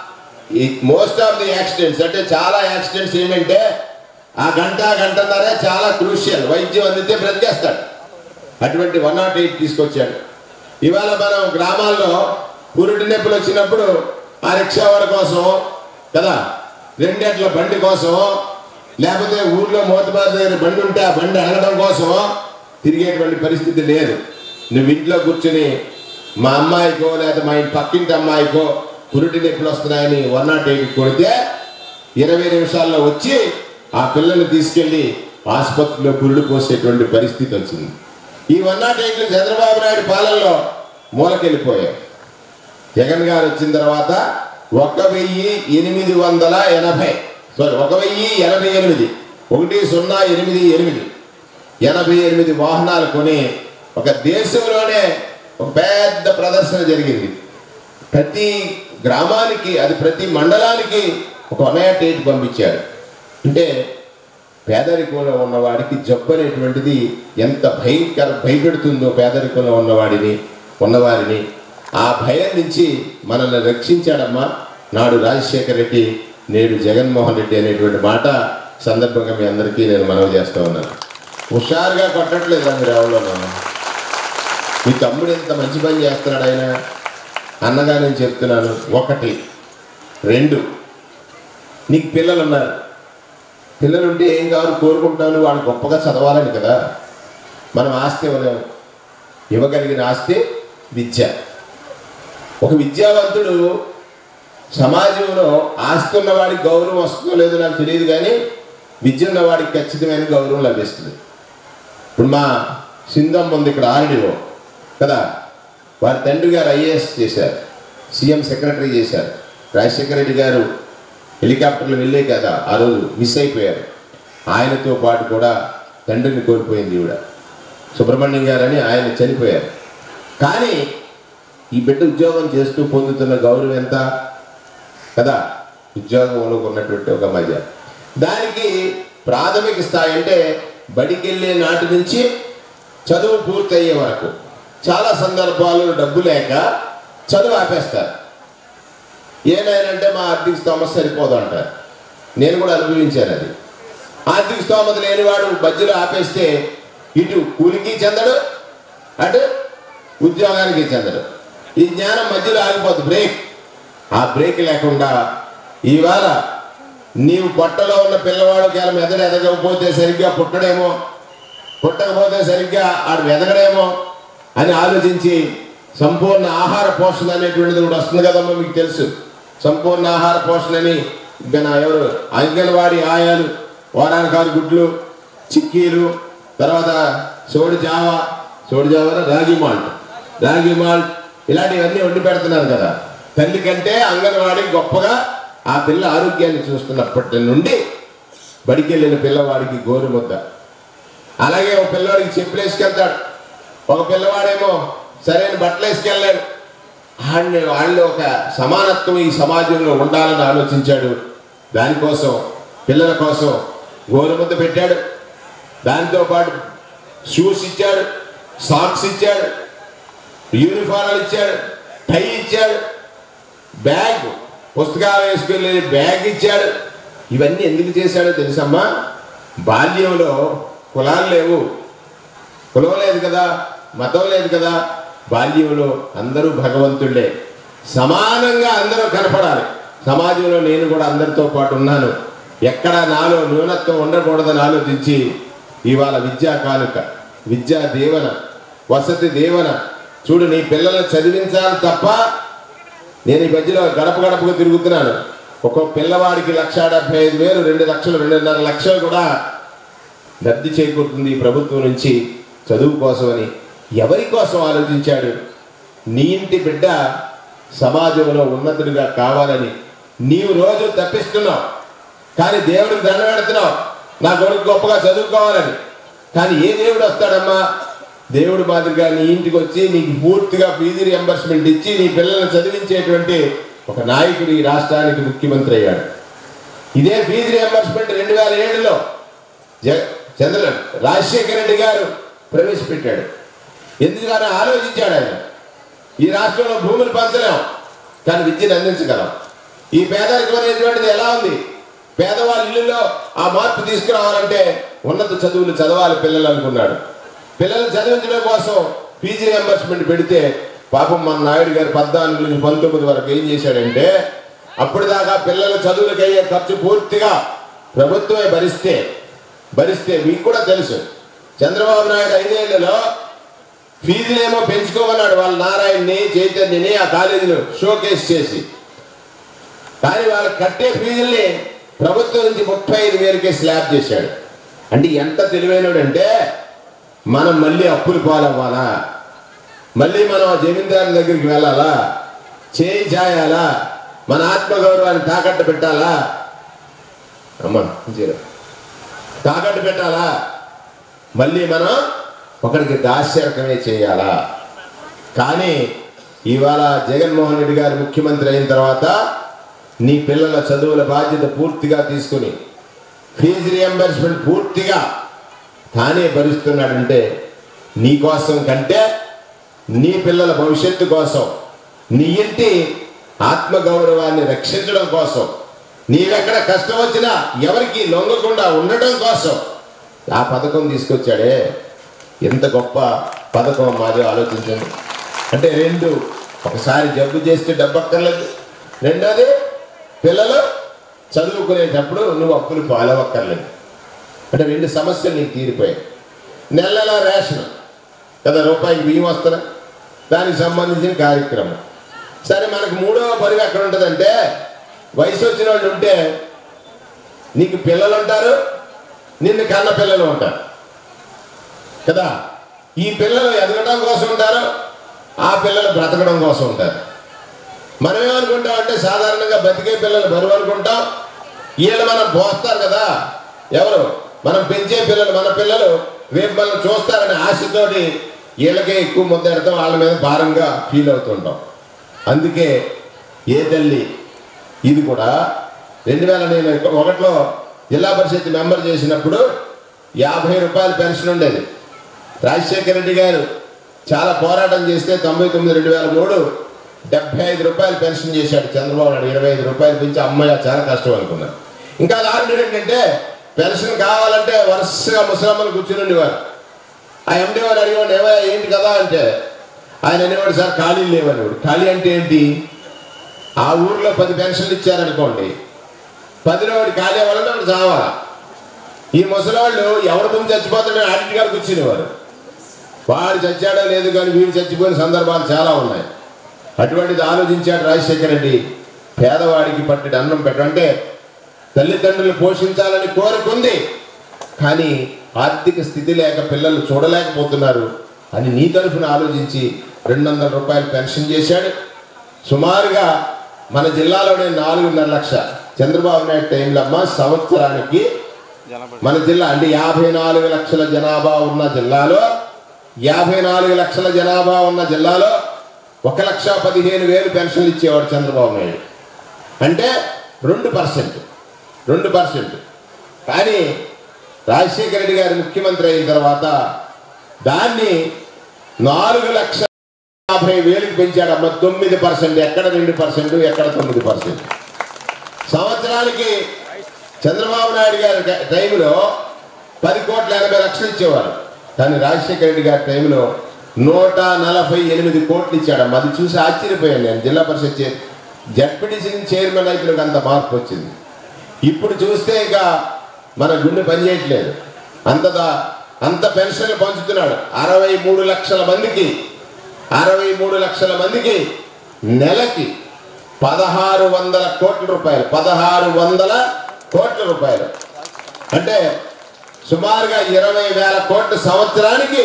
మోస్ట్ ఆఫ్ ది యాక్సిడెంట్స్ అంటే చాలా యాక్సిడెంట్స్ ఏమంటే ఆ గంట గంటన్నరే చాలా క్రూషియల్, వైద్యం అందితే బ్రతికేస్తాడు. అటువంటి వన్ నాట్ ఎయిట్ తీసుకొచ్చాడు. ఇవాళ మనం గ్రామాల్లో పురుటి నొప్పులు వచ్చినప్పుడు ఆ రిక్షావాడి కోసం కదా, రెండేట్ల బండి కోసం, లేకపోతే ఊర్లో మోతబారి దగ్గర బండి ఉంటే ఆ బండి అడగడం కోసం తిరిగేటువంటి పరిస్థితి లేదు. నువ్వు ఇంట్లో కూర్చుని మా అమ్మాయికో లేదా మా ఇంటి పక్కింటి అమ్మాయికో పురుటి నొప్పులు వస్తున్నాయని వన్ నాట్ ఎయిట్ కొడితే ఇరవై నిమిషాల్లో వచ్చి ఆ పిల్లల్ని తీసుకెళ్లి ఆసుపత్రిలో పురుడు పోసేటువంటి పరిస్థితి వచ్చింది. ఈ వన్ నాట్ ఎయిట్లు చంద్రబాబు నాయుడు పాలనలో మూలకెళ్ళిపోయాయి. జగన్ గారు వచ్చిన తర్వాత ఒక వెయ్యి ఎనిమిది వందల ఎనభై సారీ ఒక వెయ్యి ఎనభై ఎనిమిది ఒకటి సున్నా ఎనిమిది ఎనిమిది ఎనభై ఎనిమిది వాహనాలు కొని ఒక దేశంలోనే ఒక పెద్ద ప్రదర్శన జరిగింది. ప్రతి గ్రామానికి, అది ప్రతి మండలానికి ఒక వన్ నాట్ ఎయిట్ పంపించాడు. అంటే పేదరికంలో ఉన్నవాడికి జబ్బు అనేటువంటిది ఎంత భయంకర భయపెడుతుందో పేదరికంలో ఉన్నవాడిని ఉన్నవారిని. ఆ భయం నుంచి మనల్ని రక్షించాడమ్మా నాడు రాజశేఖర రెడ్డి, నేడు జగన్మోహన్ రెడ్డి అనేటువంటి మాట సందర్భంగా మీ అందరికీ నేను మనవి చేస్తూ ఉన్నాను. హుషారుగా కొట్టట్లేదు మీరు ఎవరిలోనూ. మీ తమ్ముడు ఎంత మంచి పని చేస్తున్నాడు ఆయన అన్నగా నేను చెప్తున్నాను. ఒకటి రెండు, నీకు పిల్లలు ఉన్నారు. పిల్లలుంటే ఏం కావాలి కోరుకుంటాను, వాడు గొప్పగా చదవాలని కదా. మనం ఆస్తి ఇవ్వలేము. ఇవ్వగలిగిన ఆస్తి విద్య. ఒక విద్యావంతుడు సమాజంలో ఆస్తి ఉన్నవాడికి గౌరవం వస్తుందో లేదో నాకు తెలియదు, కానీ విద్య ఉన్నవాడికి ఖచ్చితమైన గౌరవం లభిస్తుంది. ఇప్పుడు మా సింధమ్మ ఉంది ఇక్కడ ఆర్డీఓ కదా, వారి తండ్రి గారు ఐఏఎస్ చేశారు, సీఎం సెక్రటరీ చేశారు. రాజశేఖర రెడ్డి గారు హెలికాప్టర్లు వెళ్ళే కదా ఆ రోజు మిస్ అయిపోయారు. ఆయనతో పాటు కూడా తండ్రిని కోల్పోయింది ఈవిడ సుబ్రహ్మణ్యం గారు అని, ఆయన చనిపోయారు. కానీ ఈ బిడ్డ ఉద్యోగం చేస్తూ పొందుతున్న గౌరవం ఎంత కదా, ఉద్యోగంలో ఉన్నటువంటి ఒక మధ్య. దానికి ప్రాథమిక స్థాయి అంటే బడికి వెళ్ళే నాటి నుంచి చదువు పూర్తయ్యే వరకు చాలా సందర్భాల్లో డబ్బు లేక చదువు ఆపేస్తారు. ఏనాయనంటే మా ఆర్థిక స్తోమత సరిపోదు అంటారు. నేను కూడా అనుభవించాను అది. ఆర్థిక స్తోమత లేనివాడు మధ్యలో ఆపేస్తే ఇటు కూలికి చెందడు, అటు ఉద్యోగానికి చెందడు. ఈ జ్ఞానం మధ్యలో ఆగిపోతుంది, బ్రేక్. ఆ బ్రేక్ లేకుండా ఇవాళ నీవు పొట్టలో ఉన్న పిల్లవాడు కేవలం మెదడు ఎదగకపోతే సరిగ్గా పుట్టడేమో, పుట్టకపోతే సరిగ్గా ఆడు ఎదగడేమో అని ఆలోచించి సంపూర్ణ ఆహార పోషణ అనేటువంటిది కూడా వస్తుంది కదమ్మా, మీకు తెలుసు. సంపూర్ణ ఆహార పోషణ అని ఎవరు అంగన్వాడీ ఆయాలు వారానికి ఆరు గుడ్లు, చిక్కీలు, తర్వాత సోడి జావ సోడి జావ రాగి మాల్ట్ రాగి మాల్ట్ ఇలాంటివన్నీ వండి పెడుతున్నారు కదా. తల్లి కంటే అంగన్వాడీ గొప్పగా ఆ పిల్ల ఆరోగ్యాన్ని చూస్తున్నప్పటి నుండి బడికి వెళ్ళిన పిల్లవాడికి గోరు ముద్ద. అలాగే ఒక పిల్లవాడికి చెప్పులు వేసుకెళ్తాడు, ఒక పిల్లవాడేమో సరైన బట్టలు వేసుకెళ్ళాడు. వాళ్ళని వాళ్ళు ఒక సమానత్వం ఈ సమాజంలో ఉండాలని ఆలోచించాడు. దానికోసం పిల్లల కోసం గోరుముద్ద పెట్టాడు. దాంతోపాటు షూస్ ఇచ్చాడు, సాక్స్ ఇచ్చాడు, యూనిఫారాలు ఇచ్చాడు, టై ఇచ్చాడు, బ్యాగ్ పుస్తకాలు వేసుకెళ్ళి బ్యాగ్ ఇచ్చాడు. ఇవన్నీ ఎందుకు చేశాడో తెలుసమ్మా? బాల్యంలో కులాలు లేవు, కులం లేదు కదా, మతం లేదు కదా. బాల్యంలో అందరూ భగవంతుళ్ళే, సమానంగా అందరూ కనపడాలి. సమాజంలో నేను కూడా అందరితో పాటు ఉన్నాను, ఎక్కడ నాలో న్యూనత్వం ఉండకూడదని ఆలోచించి ఇవాళ విద్యా కానుక, విద్యా దీవెన, వసతి దీవెన. చూడు, నీ పిల్లల్ని చదివించాలి తప్ప నేను ఈ మధ్యలో గడప గడపగా తిరుగుతున్నాను. ఒక్కో పిల్లవాడికి లక్ష డెబ్బై ఐదు వేలు రెండు లక్షలు రెండున్నర లక్షలు కూడా లబ్ధి చేకూరుతుంది ఈ ప్రభుత్వం నుంచి చదువు కోసమని. ఎవరి కోసం ఆలోచించాడు? నీ ఇంటి బిడ్డ సమాజంలో ఉన్నతుడిగా కావాలని నీవు రోజు తప్పిస్తున్నావు, కానీ దేవుడికి దండ పెడుతున్నావు నా కొడుకు గొప్పగా చదువుకోవాలని. కానీ ఏ దేవుడు వస్తాడమ్మా? దేవుడు మాదిరిగా నీ ఇంటికి వచ్చి నీకు పూర్తిగా ఫీజు రియంబర్స్మెంట్ ఇచ్చి నీ పిల్లల్ని చదివించేటువంటి ఒక నాయకుడు ఈ రాష్ట్రానికి ముఖ్యమంత్రి అయ్యాడు. ఇదే ఫీజు రియంబర్స్మెంట్ రెండు వేల ఏడులో జ చంద్ర రాజశేఖర రెడ్డి గారు ప్రవేశపెట్టాడు. ఎందుకని ఆలోచించాడు ఆయన. ఈ రాష్ట్రంలో భూములు పంచలేం, కానీ విద్యను అందించగలం. ఈ పేదరికం అనేటువంటిది ఎలా ఉంది? పేదవాళ్ళ ఇళ్ళలో ఆ మార్పు తీసుకురావాలంటే ఉన్నత చదువులు చదవాలి పిల్లలు అనుకున్నాడు. పిల్లల్ని చదివించడం కోసం ఫీజు రియంబర్స్మెంట్ పెడితే పాపం మన నాయుడు గారు పద్నాలుగు నుంచి పంతొమ్మిది వరకు ఏం చేశాడంటే, అప్పటిదాకా పిల్లల చదువులకు అయ్యే ఖర్చు పూర్తిగా ప్రభుత్వమే భరిస్తే భరిస్తే మీకు కూడా తెలుసు, చంద్రబాబు నాయుడు ఐదేళ్లలో ఫీజులేమో పెంచుకోమన్నాడు వాళ్ళ నారాయణని, చైతన్యని ఆ కాలేజీలో షోకేస్ చేసి. కానీ వాళ్ళు కట్టే ఫీజుల్ని ప్రభుత్వం నుంచి ముప్పై ఐదు వేలకే స్లాబ్ చేశాడు. అంటే ఎంత తెలివైనడు అంటే, మనం మళ్ళీ అప్పులు పాలవ్వాలా, మళ్ళీ మనం జమీందారుల దగ్గరికి వెళ్ళాలా, చేయి చాయాలా, మన ఆత్మగౌరవాన్ని తాకట్టు పెట్టాలా, అమ్మా తాకట్టు పెట్టాలా, మళ్ళీ మనం ఒకరికి దాస్యరకమే చేయాలా. కానీ ఇవాళ జగన్మోహన్ రెడ్డి గారు ముఖ్యమంత్రి అయిన తర్వాత నీ పిల్లల చదువుల బాధ్యత పూర్తిగా తీసుకుని ఫీజు రియంబర్స్మెంట్ పూర్తిగా తానే భరిస్తున్నాడంటే నీ కోసం కంటే నీ పిల్లల భవిష్యత్తు కోసం, నీ ఇంటి ఆత్మగౌరవాన్ని రక్షించడం కోసం, నీవెక్కడ కష్టం వచ్చినా ఎవరికి లొంగకుండా ఉండటం కోసం ఆ పథకం తీసుకొచ్చాడే. ఎంత గొప్ప పథకం మాది ఆలోచించండి. అంటే రెండు, ఒకసారి జబ్బు చేస్తే డబ్బు అక్కర్లేదు, రెండోది పిల్లలు చదువుకునేటప్పుడు నువ్వు అప్పులు పాలవక్కర్లేదు. అంటే రెండు సమస్యలు నీకు తీరిపోయాయి. నెల నెల రేషన్ కదా, రూపాయికి బియ్యం వస్తున్నా, దానికి సంబంధించిన కార్యక్రమం. సరే, మనకు మూడవ పరివి ఎక్కడ ఉంటుందంటే, వయసు వచ్చిన వాళ్ళు ఉంటే నీకు పిల్లలు ఉంటారు, నిన్ను కన్న పిల్లలు ఉంటారు కదా. ఈ పిల్లలు ఎదగడం కోసం ఉంటారు, ఆ పిల్లలు బ్రతకడం కోసం ఉంటారు. మనం ఏమనుకుంటాం అంటే, సాధారణంగా బతికే పిల్లలు బరువు అనుకుంటాం. వీళ్ళు మనం పోస్తారు కదా, ఎవరు మనం పెంచే పిల్లలు, మన పిల్లలు రేపు మనం చూస్తారనే ఆశతోటి వీళ్ళకే ఎక్కువ ముద్దెడతాం, వాళ్ళ మీద భారంగా ఫీల్ అవుతుంటాం. అందుకే ఏ తల్లి ఇది కూడా రెండు వేల నేను ఒకటిలో జిల్లా పరిషత్ మెంబర్ చేసినప్పుడు యాభై రూపాయల పెన్షన్ ఉండేది. రాజశేఖర రెడ్డి గారు చాలా పోరాటం చేస్తే తొంభై తొమ్మిది రెండు వేల మూడు డెబ్బై ఐదు రూపాయలు పెన్షన్ చేశాడు చంద్రబాబు నాయుడు. ఇరవై ఐదు రూపాయలు పెంచి అమ్మాయి చాలా కష్టం అనుకున్నాను. ఇంకా దారుణం ఏంటంటే, పెన్షన్ కావాలంటే వరుసగా ముసలమ్మలు కూర్చుని ఉండేవారు. ఆ ఎండి వాడు అడిగేవాడు, ఏమో ఏంటి కదా అంటే, ఆయన అనేవాడు, సార్ ఖాళీలు లేవనేవాడు. ఖాళీ అంటే ఏంటి? ఆ ఊర్లో పది పెన్షన్లు ఇచ్చారనుకోండి, పదిలో వాడు ఖాళీ అవ్వాలంటే వాడు చావాలా. ఈ ముసలివాళ్ళు ఎవరి ముందు చచ్చిపోతాడని ఆడిట్ గారు కూర్చునేవారు. వాడు చచ్చాడో లేదు కానీ వీడు చచ్చిపోయిన సందర్భాలు చాలా ఉన్నాయి. అటువంటిది ఆలోచించాడు రాజశేఖర రెడ్డి. పేదవాడికి పట్టెడు అన్నం పెట్టంటే తల్లిదండ్రులు పోషించాలని కోరుకుంది, కానీ ఆర్థిక స్థితి లేక పిల్లలు చూడలేకపోతున్నారు అని నీ తరఫున ఆలోచించి రెండు వందల రూపాయలు పెన్షన్ చేశాడు. సుమారుగా మన జిల్లాలోనే నాలుగున్నర లక్ష చంద్రబాబు నాయుడు టైంలో అమ్మ సంవత్సరానికి మన జిల్లా అంటే యాభై నాలుగు లక్షల జనాభా ఉన్న జిల్లాలో యాభై నాలుగు లక్షల జనాభా ఉన్న జిల్లాలో ఒక లక్ష పదిహేను వేలు పెన్షన్లు ఇచ్చేవాడు చంద్రబాబు నాయుడు. అంటే రెండు పర్సెంట్ రెండు పర్సెంట్ కానీ రాజశేఖర రెడ్డి గారు ముఖ్యమంత్రి అయిన తర్వాత దాన్ని నాలుగు లక్షల యాభై వేలకు పెంచాడమ్మ. తొమ్మిది పర్సెంట్ ఎక్కడ రెండు పర్సెంట్ ఎక్కడ తొమ్మిది పర్సెంట్ సంవత్సరానికి చంద్రబాబు నాయుడు గారి టైంలో పది కోట్ల ఎనభై లక్షలు ఇచ్చేవారు, కానీ రాజశేఖర రెడ్డి గారి టైంలో నూట నలభై ఎనిమిది కోట్లు ఇచ్చాడమ్మ. అది చూసి ఆశ్చర్యపోయాను నేను. జిల్లా పరిషత్ జడ్పీటీసీ చైర్మన్ అయిపోయినాక అంత మార్పు వచ్చింది. ఇప్పుడు చూస్తే ఇక మన గుండె పనిచేయట్లేదు. అంతదా అంత పెన్షన్లు పంచుతున్నాడు. అరవై మూడు లక్షల మందికి అరవై మూడు లక్షల మందికి నెలకి పదహారు వందల కోట్ల రూపాయలు పదహారు వందల కోట్ల రూపాయలు అంటే సుమారుగా ఇరవై వేల కోట్ల సంవత్సరానికి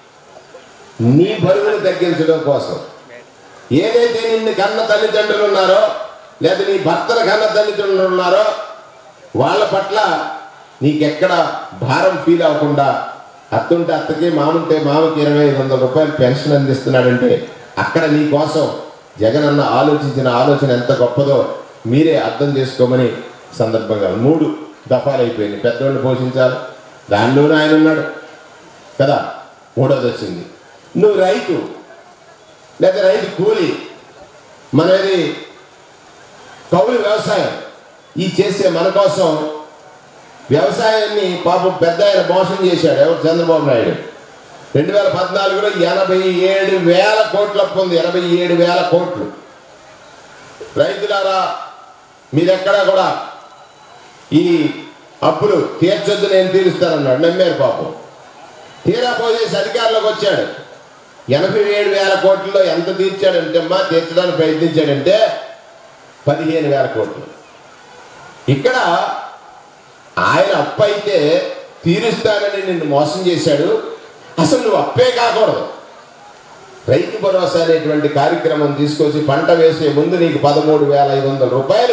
నీ బరువును తగ్గించడం కోసం. ఏదైతే నిన్ను కన్న తల్లిదండ్రులు ఉన్నారో లేదా నీ భర్తల కన్న తల్లిదండ్రులు ఉన్నారో వాళ్ళ పట్ల నీకెక్కడ భారం ఫీల్ అవ్వకుండా అత్తుంటే అత్తకి మామంటే మామకి ఇరవై ఐదు వందల రూపాయలు పెన్షన్ అందిస్తున్నాడంటే అక్కడ నీ కోసం జగన్ అన్న ఆలోచించిన ఆలోచన ఎంత గొప్పదో మీరే అర్థం చేసుకోమని సందర్భంగా మూడు దఫాలు అయిపోయింది. పెద్దవాళ్ళు పోషించాలి, దానిలోనే ఆయన ఉన్నాడు కదా. మూడోది వచ్చింది నువ్వు రైతు లేదా రైతు కూలి, మనది కౌలు వ్యవసాయం. ఈ చేసే మన కోసం వ్యవసాయాన్ని పాపం పెద్ద ఆయన మోసం చేశాడు ఎవరు? చంద్రబాబు నాయుడు. రెండు వేల పద్నాలుగులో ఎనభై ఏడు వేల కోట్లు అప్పు ఉంది. ఎనభై ఏడు వేల కోట్లు. రైతులారా మీరెక్కడా కూడా ఈ అప్పులు తీర్చొద్దు, నేను తీరుస్తానన్నాడు. నమ్మారు పాపం. తీరా పోసేసి అధికారంలోకి వచ్చాడు. ఎనభై ఏడు వేల కోట్లలో ఎంత తీర్చాడంటే అమ్మా తీర్చడానికి ప్రయత్నించాడంటే పదిహేను వేల కోట్లు. ఇక్కడ ఆయన అప్పు అయితే తీరుస్తానని నిన్ను మోసం చేశాడు. అసలు నువ్వు అప్పే కాకూడదు. రైతు భరోసా అనేటువంటి కార్యక్రమం తీసుకొచ్చి పంట వేసే ముందు నీకు పదమూడు వేల ఐదు వందల రూపాయలు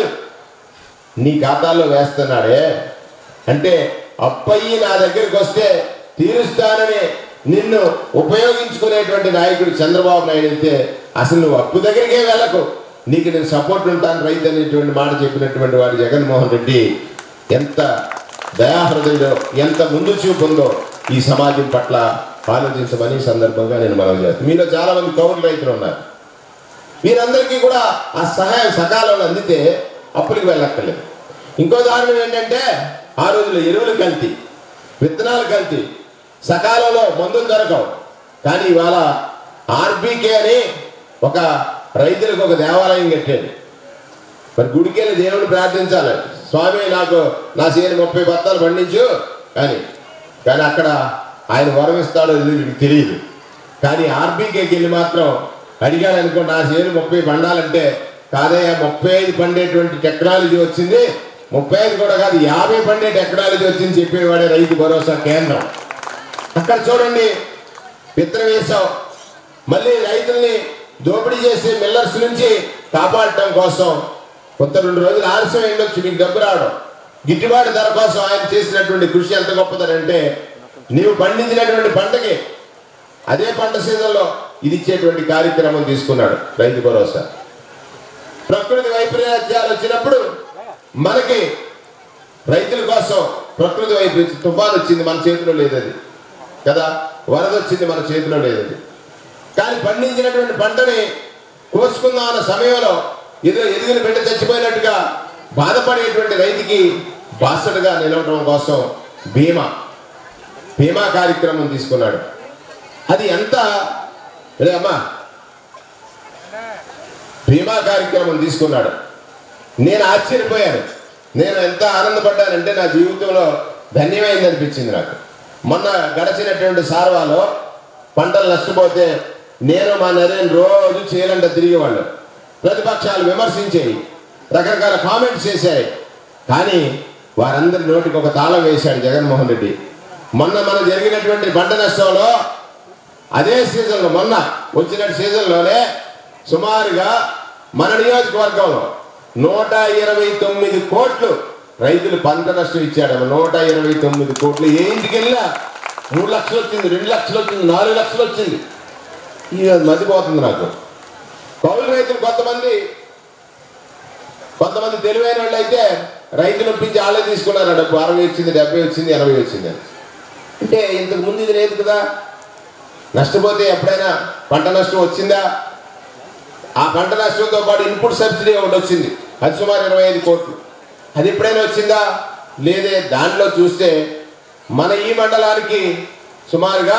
నీ ఖాతాలో వేస్తున్నాడే అంటే అప్పయ్యి నా దగ్గరికి వస్తే తీరుస్తానని నిన్ను ఉపయోగించుకునేటువంటి నాయకుడు చంద్రబాబు నాయుడు అయితే అసలు నువ్వు అప్పు దగ్గరికే వెళ్ళకు, నీకు నేను సపోర్ట్ ఉంటాను రైతు అనేటువంటి మాట చెప్పినటువంటి వాడు జగన్మోహన్ రెడ్డి ఎంత దయాహృదయుడో ఎంత ముందు చూపు ఉందో ఈ సమాజం పట్ల ఆలోచించమని సందర్భంగా నేను మనవి చేస్తాను. మీలో చాలా మంది కౌలు రైతులు ఉన్నారు. వీరందరికీ కూడా ఆ సహాయం సకాలంలో అందితే అప్పులకు వెళ్ళక్కర్లేదు. ఇంకో దారుణం ఏంటంటే ఆ రోజుల్లో ఎరువులు కల్తీ, విత్తనాలు కల్తీ, సకాలంలో మందులు దొరకవు. కానీ ఇవాళ ఆర్బీకే అని ఒక రైతులకు ఒక దేవాలయం కట్టాడు. మరి గుడికి వెళ్ళి దేవుని ప్రార్థించాలి, స్వామి నాకు నా చేను ముప్పై బత్తాలు పండించు కానీ కానీ అక్కడ ఆయన వరం ఇస్తాడో తెలియదు. కానీ ఆర్బీకేకి వెళ్ళి మాత్రం అడిగాడు అనుకో, నా చేను ముప్పై పండాలంటే కాదయ్యా ముప్పై ఐదు పండేటువంటి టెక్నాలజీ వచ్చింది, ముప్పై ఐదు కూడా కాదు యాభై పండే టెక్నాలజీ వచ్చింది చెప్పేవాడే రైతు భరోసా కేంద్రం. అక్కడ చూడండి విత్తనం వేసాం, మళ్ళీ రైతుల్ని దోపిడీ చేసే మిల్లర్స్ నుంచి కాపాడటం కోసం కొంత రెండు రోజులు ఆలస్యం అయిండొచ్చు మీకు డబ్బు రావడం. గిట్టుబాటు ధర కోసం ఆయన చేసినటువంటి కృషి ఎంత గొప్పదనంటే నీవు పండించినటువంటి పంటకి అదే పంట సీజన్లో ఇది ఇచ్చేటువంటి కార్యక్రమం తీసుకున్నాడు రైతు భరోసా. ప్రకృతి వైపరీత్యాలు వచ్చినప్పుడు మనకి రైతుల కోసం ప్రకృతి వైపరీత్యం తుఫాను వచ్చింది, మన చేతిలో లేదది కదా, వరద వచ్చింది, మన చేతిలో లేదది. కానీ పండించినటువంటి పంటని కోసుకుందాం అన్న సమయంలో ఏదో ఎదుగుని బిడ్డ చచ్చిపోయినట్టుగా బాధపడేటువంటి రైతుకి బాసటగా నిలవడం కోసం బీమా బీమా కార్యక్రమం తీసుకున్నాడు. అది ఎంత అమ్మా బీమా కార్యక్రమం తీసుకున్నాడు. నేను ఆశ్చర్యపోయాను. నేను ఎంత ఆనందపడ్డానంటే నా జీవితంలో ధన్యమైంది అనిపించింది నాకు. మొన్న గడిచినటువంటి సార్వాలో పంటలు నష్టపోతే నేను మా నరేన్ రోజు చేయాలంట తిరిగేవాళ్ళు. ప్రతిపక్షాలు విమర్శించేవి, రకరకాల కామెంట్స్ చేశాయి. కానీ వారందరి నోటికి ఒక తాళం వేశాడు జగన్మోహన్ రెడ్డి. మొన్న మన జరిగినటువంటి పంట నష్టంలో అదే సీజన్లో, మొన్న వచ్చిన సీజన్లోనే సుమారుగా మన నియోజకవర్గంలో నూట ఇరవై తొమ్మిది కోట్లు రైతులు పంట నష్టం ఇచ్చాడు. నూట ఇరవై తొమ్మిది కోట్లు ఏ ఇంటికి వెళ్ళినా మూడు లక్షలు వచ్చింది, రెండు లక్షలు వచ్చింది, నాలుగు లక్షలు వచ్చింది. ఇది మతిపోతుంది నాకు. కౌలు రైతులు కొంతమంది కొంతమంది తెలివైన వాళ్ళు అయితే రైతులు ఒప్పించి వాళ్ళే తీసుకున్నారు. డబ్బు అరవై వచ్చింది, డెబ్బై వచ్చింది, ఎనభై వచ్చింది అని. అంటే ఇంతకు ముందు ఇది లేదు కదా. నష్టపోతే ఎప్పుడైనా పంట నష్టం వచ్చిందా? ఆ పంట నష్టంతో పాటు ఇన్పుట్ సబ్సిడీ ఒకటి వచ్చింది, అది సుమారు ఇరవై ఐదు కోట్లు. అది ఎప్పుడైనా వచ్చిందా? లేదే. దాంట్లో చూస్తే మన ఈ మండలానికి సుమారుగా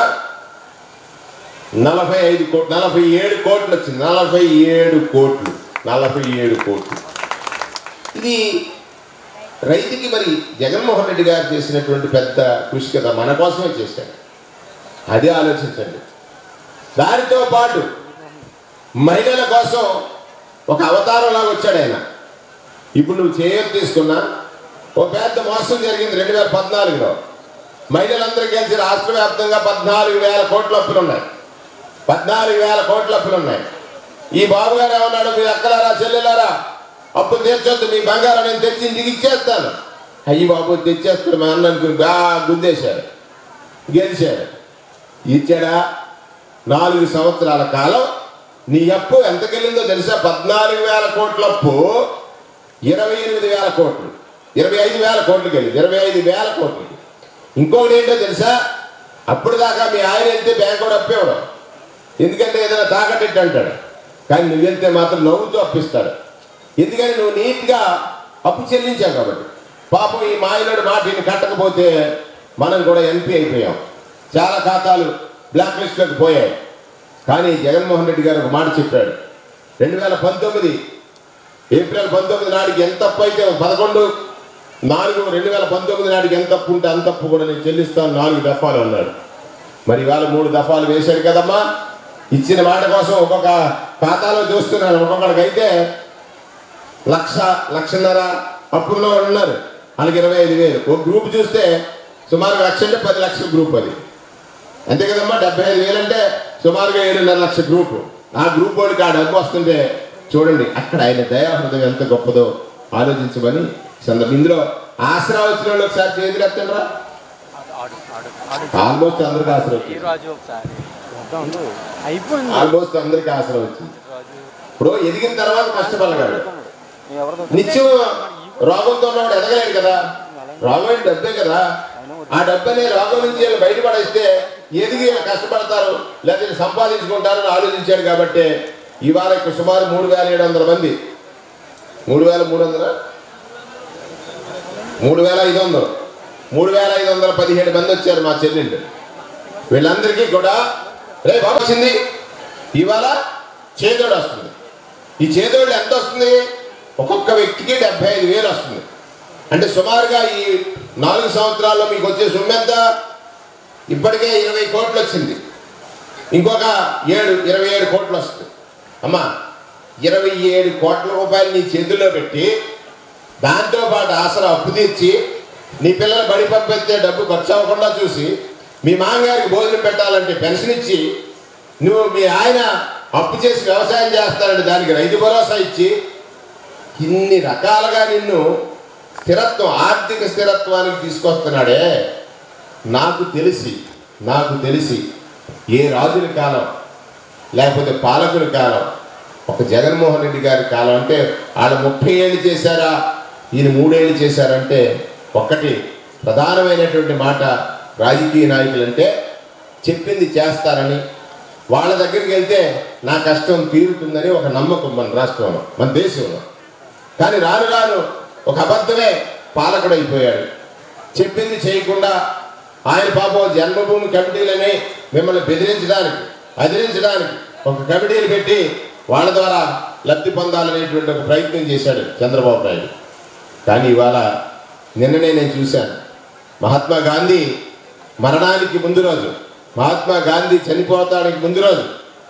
నలభై ఐదు కోట్లు నలభై ఏడు కోట్లు వచ్చింది. నలభై ఏడు కోట్లు నలభై ఏడు కోట్లు ఇది రైతుకి మరి జగన్మోహన్ రెడ్డి గారు చేసినటువంటి పెద్ద కృషి కదా, మన కోసమే చేశాడు. అదే ఆలోచించండి. దానితో పాటు మహిళల కోసం ఒక అవతారంలాగా వచ్చాడు ఆయన. ఇప్పుడు నువ్వు చేయని తీసుకున్నా ఓ పెద్ద మోసం జరిగింది రెండు వేల పద్నాలుగులో. మహిళలందరూ కలిసి రాష్ట్ర వ్యాప్తంగా పద్నాలుగు వేల కోట్ల అప్పులు ఉన్నాయి. పద్నాలుగు వేల కోట్ల అప్పులు ఉన్నాయి. ఈ బాబు గారు ఏమన్నాడు, మీరు అక్కలారా చెల్లెలారా అప్పులు తీర్చొద్దు, మీ బంగారం నేను తెచ్చి ఇంటికి ఇచ్చేస్తాను. అయ్యి బాబు తెచ్చేస్తాడు మా అన్నకు బాగా గుద్దేశాడు, గెలిచాడు. ఇచ్చాడా? నాలుగు సంవత్సరాల కాలం నీ అప్పు ఎంతకెళ్ళిందో తెలుసా? పద్నాలుగు వేల కోట్ల అప్పు ఇరవై ఎనిమిది వేల కోట్లు ఇరవై ఐదు వేల కోట్లకి వెళ్ళింది. ఇరవై ఐదు వేల కోట్లకి. ఇంకొకటి ఏంటో తెలుసా? అప్పుడు దాకా మీ ఆయన వెళ్తే బ్యాంకు కూడా అప్పేవడం, ఎందుకంటే ఏదైనా తాకట్టు అంటాడు. కానీ నువ్వు వెళ్తే మాత్రం నవ్వుతూ అప్పిస్తాడు. ఎందుకని నువ్వు నీట్గా అప్పు చెల్లించావు కాబట్టి. పాపం ఈ మాయలోడు మాట ఈయన కట్టకపోతే మనం కూడా ఎంపీ అయిపోయాం. చాలా ఖాతాలు బ్లాక్ లిస్ట్లోకి పోయాయి. కానీ జగన్మోహన్ రెడ్డి గారు ఒక మాట చెప్పాడు. రెండు వేల పంతొమ్మిది ఏప్రిల్ పంతొమ్మిది నాటికి ఎంత అప్పు అయితే పదకొండు నాలుగు రెండు వేల పంతొమ్మిది నాటికి ఎంత అప్పు ఉంటే అంత అప్పు కూడా నేను చెల్లిస్తాను నాలుగు దఫాలు అన్నాడు. మరి ఇవాళ మూడు దఫాలు వేశాడు కదమ్మా. ఇచ్చిన మాట కోసం ఒక్కొక్క ఖాతాలో చూస్తున్నాను. ఒక్కొక్కడికైతే లక్ష లక్షన్నర అప్పుల్లో ఉన్నారు. వాళ్ళకి ఇరవై ఐదు వేలు. ఒక గ్రూప్ చూస్తే సుమారు లక్ష అంటే పది లక్షల గ్రూప్ అది, అంతే కదమ్మా. డెబ్బై ఐదు వేలు అంటే సుమారుగా ఏడున్నర లక్ష గ్రూప్. ఆ గ్రూప్ వాడికి ఆ డబ్బు వస్తుంటే చూడండి అక్కడ ఆయన దయాహృదయం ఎంత గొప్పదో ఆలోచించమని సందర్భం. ఇందులో ఆసరా వచ్చిన వాళ్ళు ఒకసారి చేతులు ఎత్తండ్రా. ఆల్మోస్ట్ అందరికి ఆసరా వచ్చింది. ఆల్మోస్ట్ అందరికి ఆసరా వచ్చింది. ఇప్పుడు ఎదిగిన తర్వాత కష్టపడగాడు. నిత్యం రోగంతో ఉన్నవాడు ఎదగలేడు కదా. రోగం డబ్బే కదా. ఆ డబ్బనే రోగం నుంచి బయటపడేస్తే ఎదిగి కష్టపడతారు, లేకపోతే సంపాదించుకుంటారని ఆలోచించాడు. కాబట్టి ఇవాళ సుమారు మూడు వేల ఏడు వందల మంది మూడు వేల మూడు వందల మూడు వేల ఐదు వందలు మూడు వేల ఐదు వందల పదిహేడు మంది వచ్చారు మా చెల్లెళ్ళు. వీళ్ళందరికీ కూడా రేపు వచ్చింది. ఇవాళ చేదోడు వస్తుంది. ఈ చేదోడు ఎంత వస్తుంది? ఒక్కొక్క వ్యక్తికి డెబ్బై ఐదు వేలు వస్తుంది. అంటే సుమారుగా ఈ నాలుగు సంవత్సరాల్లో మీకు వచ్చే సొమ్ము ఎంత? ఇప్పటికే ఇరవై కోట్లు వచ్చింది. ఇంకొక ఏడు ఇరవై ఏడు కోట్లు వస్తుంది. అమ్మా, ఇరవై ఏడు కోట్ల రూపాయలు నీ చేతుల్లో పెట్టి దాంతోపాటు ఆసరా అప్పు తీర్చి నీ పిల్లలు బడి పంపిస్తే డబ్బు ఖర్చు అవ్వకుండా చూసి మీ మామగారికి భోజనం పెట్టాలంటే పెన్షన్ ఇచ్చి నువ్వు మీ ఆయన అప్పు చేసి వ్యవసాయం చేస్తానంటే దానికి రైతు భరోసా ఇచ్చి ఇన్ని రకాలుగా నిన్ను స్థిరత్వం ఆర్థిక స్థిరత్వానికి తీసుకొస్తున్నాడే. నాకు తెలిసి నాకు తెలిసి ఏ రాజుల కాలం లేకపోతే పాలకుల కాలం, ఒక జగన్మోహన్ రెడ్డి గారి కాలం అంటే ఆడ ముప్పై ఏళ్ళు చేశారా, ఈయన మూడేళ్ళు చేశారంటే ఒక్కటి ప్రధానమైనటువంటి మాట రాజకీయ నాయకులంటే చెప్పింది చేస్తారని, వాళ్ళ దగ్గరికి వెళ్తే నా కష్టం తీరుతుందని ఒక నమ్మకం మన రాష్ట్రంలో, మన దేశంలో. కానీ రాను రాను ఒక అబద్ధమే పాలకుడు అయిపోయాడు. చెప్పింది చేయకుండా ఆయన పాపం జన్మభూమి కమిటీలని మిమ్మల్ని బెదిరించడానికి అదిరించడానికి ఒక కమిటీలు పెట్టి వాళ్ళ ద్వారా లబ్ధి పొందాలనేటువంటి ఒక ప్రయత్నం చేశాడు చంద్రబాబు నాయుడు. కానీ ఇవాళ నిన్ననే నేను చూశాను, మహాత్మా గాంధీ మరణానికి ముందు రోజు మహాత్మా గాంధీ చనిపోతానికి ముందు రోజు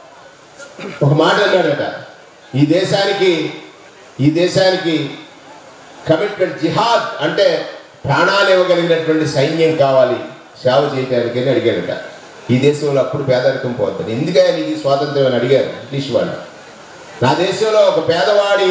ఒక మాట అన్నాడట, ఈ దేశానికి ఈ దేశానికి కమిట్మెంట్ జిహాద్ అంటే ప్రాణాలు ఇవ్వగలిగినటువంటి సైన్యం కావాలి సేవ చేయడానికి అని అడిగాడట. ఈ దేశంలో అప్పుడు పేదరికం పోతుంది, ఎందుకని నీకు స్వాతంత్రం అని అడిగారు బ్రిటిష్ వాళ్ళు. నా దేశంలో ఒక పేదవాడి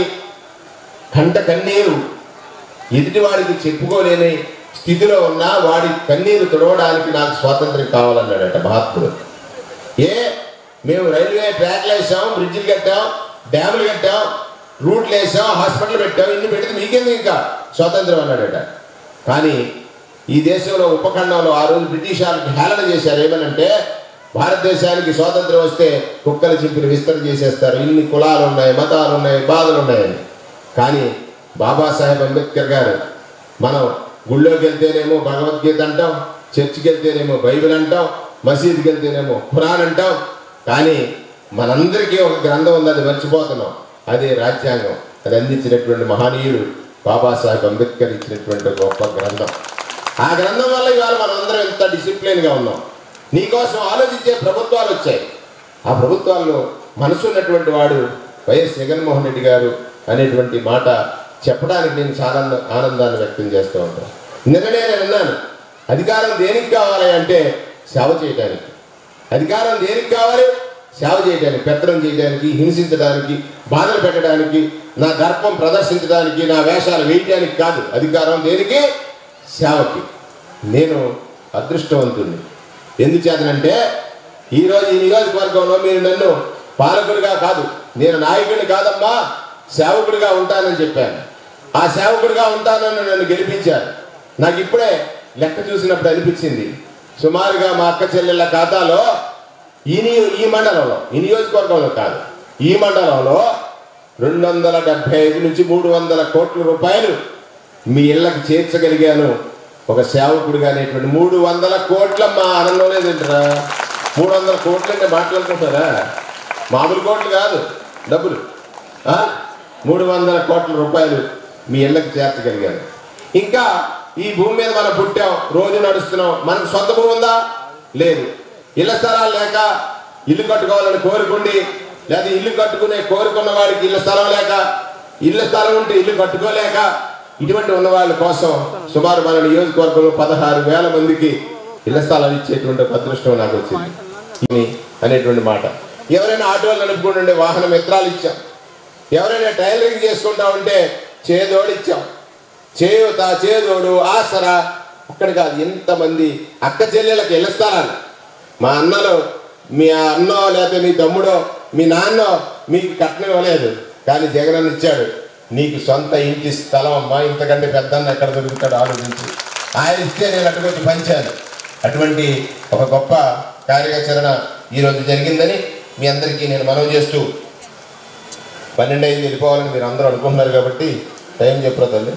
కంట కన్నీరు ఎదుటివాడికి చెప్పుకోలేని స్థితిలో ఉన్నా వాడి కన్నీరు తుడవడానికి నాకు స్వాతంత్రం కావాలన్నాడట మహాత్ముడు. ఏ మేము రైల్వే ట్రాక్లు వేసాం, బ్రిడ్జిలు కట్టాం, డ్యాములు కట్టాం, రూట్లు వేసాం, హాస్పిటల్ పెట్టాం, ఇన్ని పెడితే మీకేంది ఇంకా స్వాతంత్రం అన్నాడట. కానీ ఈ దేశంలో ఉపఖండంలో ఆ రోజు బ్రిటిష్ వాళ్ళకి హేళన చేశారు. ఏమనంటే భారతదేశానికి స్వాతంత్రం వస్తే కుక్కల చింపిని విస్తరణ చేసేస్తారు, ఇన్ని కులాలు ఉన్నాయి, మతాలు ఉన్నాయి, బాధలు ఉన్నాయని. కానీ బాబాసాహెబ్ అంబేద్కర్ గారు మనం గుళ్ళోకి వెళ్తేనేమో భగవద్గీత అంటాం, చర్చికి వెళ్తేనేమో బైబిల్ అంటాం, మసీదుకి వెళ్తేనేమో ఖురాన్ అంటాం. కానీ మనందరికీ ఒక గ్రంథం ఉంది, అది మర్చిపోతున్నాం. అదే రాజ్యాంగం. అది అందించినటువంటి మహనీయుడు బాబాసాహెబ్ అంబేద్కర్ ఇచ్చినటువంటి గొప్ప గ్రంథం. ఆ గ్రంథం వల్ల ఇవాళ మనందరం ఎంత డిసిప్లిన్గా ఉన్నాం. నీకోసం ఆలోచించే ప్రభుత్వాలు వచ్చాయి. ఆ ప్రభుత్వాల్లో మనసు ఉన్నటువంటి వాడు వైఎస్ జగన్మోహన్ రెడ్డి గారు అనేటువంటి మాట చెప్పడానికి నేను చాలా ఆనందాన్ని వ్యక్తం చేస్తూ ఉంటాను. నిన్ననే నేను అన్నాను, అధికారం దేనికి కావాలి అంటే సేవ చేయడానికి. అధికారం దేనికి కావాలి? సేవ చేయడానికి, పెత్తనం చేయడానికి, హింసించడానికి, బాధలు పెట్టడానికి, నా దర్పం ప్రదర్శించడానికి, నా వేషాలు వేయడానికి కాదు. అధికారం దేనికి? సేవకి. నేను అదృష్టవంతుడిని. ఎందుచేతనంటే ఈరోజు ఈ నియోజకవర్గంలో మీరు నన్ను పాలకుడిగా కాదు, నేను నాయకుడిని కాదమ్మా, సేవకుడిగా ఉంటానని చెప్పాను. ఆ సేవకుడిగా ఉంటానని నన్ను గెలిపించారు. నాకు ఇప్పుడే లెక్క చూసినప్పుడు అనిపించింది, సుమారుగా మా అక్క చెల్లెళ్ళ ఖాతాలో ఈ ఈ మండలంలో, ఈ నియోజకవర్గంలో కాదు, ఈ మండలంలో రెండు వందల డెబ్బై ఐదు నుంచి మూడు వందల కోట్ల రూపాయలు మీ ఇళ్ళకి చేర్చగలిగాను ఒక సేవకుడిగా అనేటువంటి. మూడు వందల కోట్ల మా ఆనందం లేదంటారా? మూడు వందల కోట్లు అంటే మాట్లాడుకుంటారా? మామూలు కోట్లు కాదు, డబ్బులు. మూడు వందల కోట్ల రూపాయలు మీ ఇళ్ళకి చేర్చగలిగాను. ఇంకా ఈ భూమి మీద మనం పుట్టాం, రోజు నడుస్తున్నాం. మనకు సొంత భూమి ఉందా? లేదు. ఇళ్ల స్థలాలు లేక ఇల్లు కట్టుకోవాలని కోరుకుండి, లేదా ఇల్లు కట్టుకునే కోరుకున్న వాడికి ఇళ్ల స్థలం లేక, ఇళ్ల స్థలం ఉంటే ఇల్లు కట్టుకోలేక, ఇటువంటి ఉన్న వాళ్ళ కోసం సుమారు మన నియోజకవర్గంలో పదహారు వేల మందికి ఇళ్ల స్థలాలు ఇచ్చేటువంటి అదృష్టం నాకు వచ్చింది అనేటువంటి మాట. ఎవరైనా ఆటోలు నడుపుకుంటుండే వాహన మిత్రాలు ఇచ్చాం. ఎవరైనా టైలరింగ్ చేసుకుంటా ఉంటే చేదోడు ఇచ్చాం. చేయూత, చేదోడు, ఆసరా. అక్కడ కాదు, ఎంతమంది అక్క చెల్లెళ్ళకి ఇళ్ల స్థలాలు. మా అన్నలో మీ అన్నో లేకపోతే మీ తమ్ముడో మీ నాన్నో మీకు కట్నం ఇవ్వలేదు, కానీ జగనన్న ఇచ్చాడు. నీకు సొంత ఇంటి స్థలం అమ్మా, ఇంతకంటే పెద్దన్న ఎక్కడ దొరుకుతాడు ఆలోచించి ఆయన ఇస్తే నేను అటుకొచ్చి పంచాను. అటువంటి ఒక గొప్ప కార్యాచరణ ఈరోజు జరిగిందని మీ అందరికీ నేను మనవి చేస్తూ, పన్నెండు ఐదు వెళ్ళిపోవాలని మీరు అందరూ అనుకుంటున్నారు కాబట్టి టైం చెప్పరా తల్లి?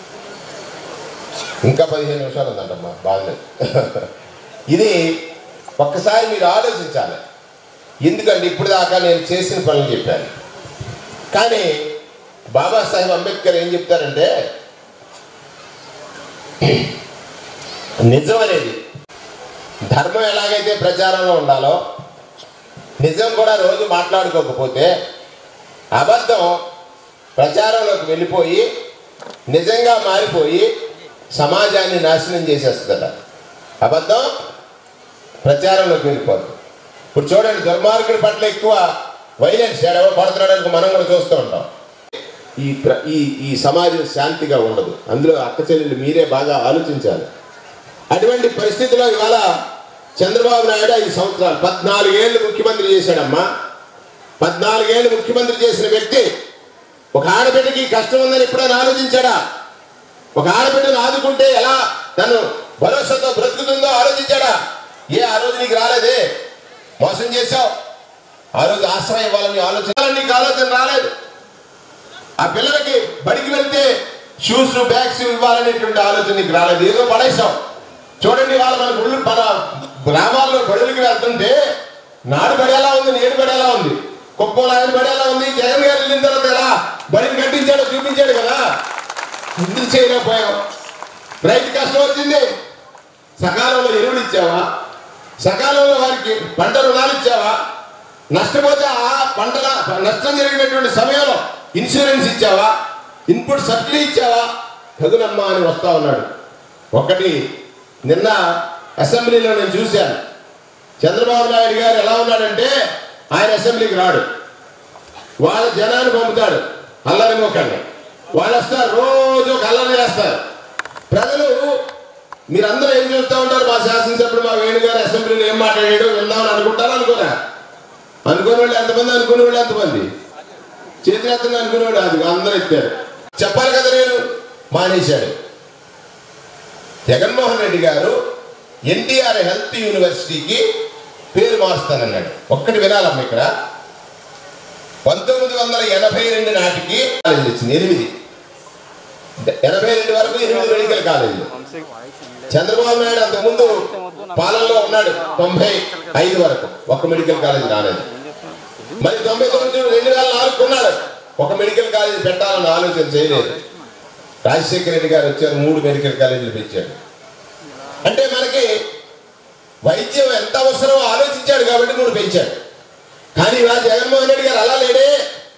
ఇంకా పదిహేను నిమిషాలు ఉందంటమ్మా, బాగాలేదు. ఇది ఒక్కసారి మీరు ఆలోచించాలి. ఎందుకంటే ఇప్పుడు దాకా నేను చేసిన పనులు చెప్పాను, కానీ బాబాసాహెబ్ అంబేద్కర్ ఏం చెప్తారంటే, నిజం అనేది, ధర్మం ఎలాగైతే ప్రచారంలో ఉండాలో నిజం కూడా రోజు మాట్లాడుకోకపోతే అబద్ధం ప్రచారంలోకి వెళ్ళిపోయి నిజంగా మారిపోయి సమాజాన్ని నాశనం చేసేస్తుందట. అబద్ధం ప్రచారంలోకి వెళ్ళిపోతుంది. ఇప్పుడు చూడండి, దుర్మార్గుడి పట్ల ఎక్కువ వైలెన్స్ ఎడవ పడుతున్నాడానికి మనం కూడా చూస్తూ ఉంటాం. ఈ ఈ ఈ సమాజం శాంతిగా ఉండదు. అందులో అక్క చెల్లెలు మీరే బాగా ఆలోచించాలి. అటువంటి పరిస్థితిలో ఇవాళ చంద్రబాబు నాయుడు ఐదు సంవత్సరాలు పద్నాలుగేళ్ళు ముఖ్యమంత్రి చేశాడమ్మా. పద్నాలుగేళ్ళు ముఖ్యమంత్రి చేసిన వ్యక్తి ఒక ఆడబిడ్డకి కష్టం ఉందని ఎప్పుడైనా ఆలోచించాడా? ఒక ఆడబిడ్డను ఆదుకుంటే ఎలా తను భరోసాతో బ్రతుకుతుందో ఆలోచించాడా? ఏ ఆ రోజు నీకు రాలేదే, మోసం చేశావు. ఆ రోజు ఆశ్రయం ఇవ్వాలని ఆలోచన నీకు ఆలోచన రాలేదు. ఆ పిల్లలకి బడికి వెళ్తే షూస్ బ్యాగ్స్ ఇవ్వాలనేటువంటి ఆలోచన నీకు రాలేదు, ఏదో పడేసావు. చూడండి, వాళ్ళ మన గుళ్ళు మన గ్రామాల్లో బడులకి వెళ్తుంటే నాడు బడి ఎలా ఉంది, నేడు బడి ఎలా ఉంది, కుప్పం ఆయన బడి ఎలా ఉంది. జగన్ గారు వెళ్ళిన తర్వాత ఎలా బడిని కట్టించాడో చూపించాడు కదా. ఎందుకు చేయలేకపోయావు? రైతు కష్టం వచ్చింది, సకాలంలో ఎరువులు ఇచ్చావా? సకాలంలో వారికి పంట రుణాలు ఇచ్చావా? నష్టపోతే ఆ పంటల నష్టం జరిగినటువంటి సమయంలో ఇన్సూరెన్స్ ఇచ్చావా? ఇన్పుట్ సబ్సిడీ ఇచ్చావా? తగునమ్మా అని వస్తా ఉన్నాడు. ఒకటి నిన్న అసెంబ్లీలో నేను చూశాను. చంద్రబాబు నాయుడు గారు ఎలా ఉన్నాడంటే ఆయన అసెంబ్లీకి రాడు, వాళ్ళ జనాన్ని పంపుతాడు అల్లరి మోకండి. వాళ్ళు వస్తారు, రోజు ఒక అల్లరి చేస్తారు. ప్రజలు మీరందరూ ఏం చూస్తూ ఉంటారు? మా శాసనసభ్యుడు మా వేణుగారు అసెంబ్లీలో ఏం మాట్లాడాడో విందామని అనుకుంటారు. అనుకోరా? అనుకునే వాళ్ళు ఎంతమంది? అనుకునే వాళ్ళు ఎంతమంది? చేతులెత్తని అనుకునేవాడు అది అందరూ ఎత్తారు. చెప్పాలి కదా, నేను మానేశాడు. జగన్మోహన్ రెడ్డి గారు ఎన్టీఆర్ హెల్త్ యూనివర్సిటీకి పేరు మారుస్తానన్నాడు. ఒక్కటి వినాలమ్మ, ఇక్కడ పంతొమ్మిది వందల ఎనభై రెండు నాటికి కాలేజీ వచ్చింది. ఎనిమిది ఎనభై రెండు వరకు ఎనిమిది మెడికల్ కాలేజీలు. చంద్రబాబు నాయుడు అంతకుముందు పాలనలో ఉన్నాడు తొంభై ఐదు వరకు, ఒక మెడికల్ కాలేజీ రాలేదు. మరి తొంభై తొమ్మిది రెండు వేల నాలుగు ఉన్నాడు, ఒక మెడికల్ కాలేజీ పెట్టాలని ఆలోచన చేయలేదు. రాజశేఖర రెడ్డి గారు వచ్చారు, మూడు మెడికల్ కాలేజీలు పెంచాడు. అంటే మనకి వైద్యం ఎంత అవసరమో ఆలోచించాడు కాబట్టి మూడు పెంచాడు. కానీ ఇవాళ జగన్మోహన్ రెడ్డి గారు అలా లేడే.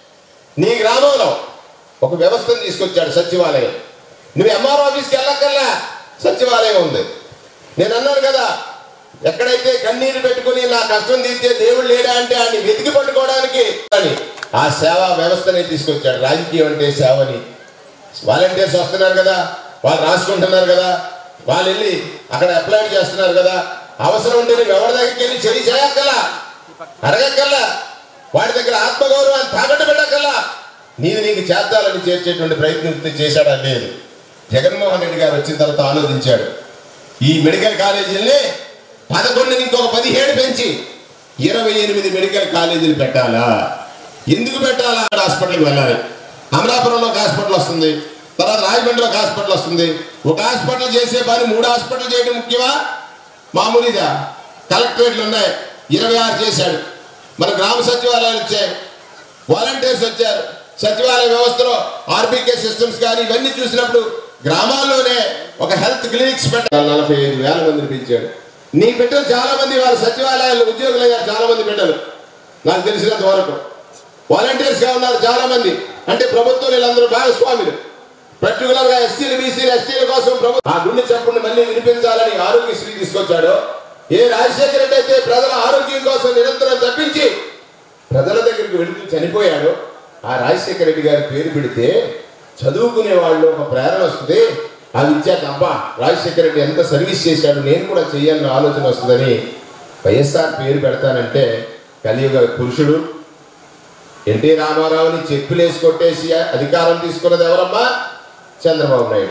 నీ గ్రామంలో ఒక వ్యవస్థను తీసుకొచ్చాడు, సచివాలయం. నువ్వు ఎంఆర్ ఆఫీస్కి వెళ్ళక్కల్లా సచివాలయం ఉంది. నేను అన్నాను కదా, ఎక్కడైతే కన్నీరు పెట్టుకుని నా కష్టం తీర్చే దేవుడు లేడా అంటే ఆయన వెతికి పట్టుకోవడానికి అని ఆ సేవా వ్యవస్థనే తీసుకొచ్చాడు. రాజకీయం అంటే సేవని. వాలంటీర్స్ వస్తున్నారు కదా, వాళ్ళు రాసుకుంటున్నారు కదా, వాళ్ళు వెళ్ళి అక్కడ అప్లై చేస్తున్నారు కదా. అవసరం ఉంటే నువ్వు ఎవరి దగ్గరికి వెళ్ళి చెయ్యి చేయక్కల్లా, అడగక్కల్లా, వాడి దగ్గర ఆత్మగౌరవాన్ని తాకట్టు పెట్టక్కల్లా. నీవు నీకు చేద్దాలని చేర్చేటువంటి ప్రయత్నం చేశాడా? లేదు. జగన్మోహన్ రెడ్డి గారు వచ్చిన తర్వాత ఆలోచించాడు, ఈ మెడికల్ కాలేజీల్ని పదకొండు ఇంకొక పదిహేడు పెంచి ఇరవై ఎనిమిది మెడికల్ కాలేజీలు పెట్టాలా? ఎందుకు పెట్టాలా? హాస్పిటల్కి వెళ్ళాలి. అమలాపురంలో ఒక హాస్పిటల్ వస్తుంది, తర్వాత రాజమండ్రిలో ఒక హాస్పిటల్ వస్తుంది. ఒక హాస్పిటల్ చేసే పని మూడు హాస్పిటల్ చేయడం ముఖ్యమా? మామూలుగా కలెక్టరేట్లు ఉన్నాయి, ఇరవై ఆరు చేశాడు. మన గ్రామ సచివాలయాలు వచ్చాయి, వాలంటీర్స్ వచ్చారు. సచివాలయ వ్యవస్థలో ఆర్బీకే సిస్టమ్స్ కానీ ఇవన్నీ చూసినప్పుడు గ్రామాల్లోనే ఒక హెల్త్ క్లినిక్స్ పెట్టాలి. నలభై ఐదు వేల మందిని పెంచాడు. నీ బిడ్డలు చాలా మంది వాళ్ళ సచివాలయాల్లో ఉద్యోగులు అయ్యారు, చాలా మంది బిడ్డలు నాకు తెలిసినంత వరకు. వాలంటీర్స్ గా ఉన్నారు చాలా మంది. అంటే ప్రభుత్వం వీళ్ళందరూ భాగస్వాములు. పర్టికులర్ గా ఎస్సీలు బీసీలు ఎస్టీల కోసం ప్రభుత్వం ఆ గుండె చప్పుడుని మళ్ళీ వినిపించాలని ఆరోగ్యశ్రీ తీసుకొచ్చాడు. ఏ రాజశేఖర రెడ్డి అయితే ప్రజల ఆరోగ్యం కోసం నిరంతరం తప్పించి ప్రజల దగ్గరికి వెళుతూ చనిపోయాడు, ఆ రాజశేఖర రెడ్డి గారి పేరు పెడితే చదువుకునే వాళ్ళు ఒక ప్రేరణ వస్తుంది. అది ఇచ్చాక అబ్బా రాజశేఖర రెడ్డి ఎంత సర్వీస్ చేశాడు, నేను కూడా చెయ్యాలన్న ఆలోచన వస్తుందని వైఎస్ఆర్ పేరు పెడతానంటే కలియుగ పురుషుడు ఎన్టీ రామారావుని చెప్పులేసి కొట్టేసి అధికారం తీసుకున్నది ఎవరమ్మా? చంద్రబాబు నాయుడు.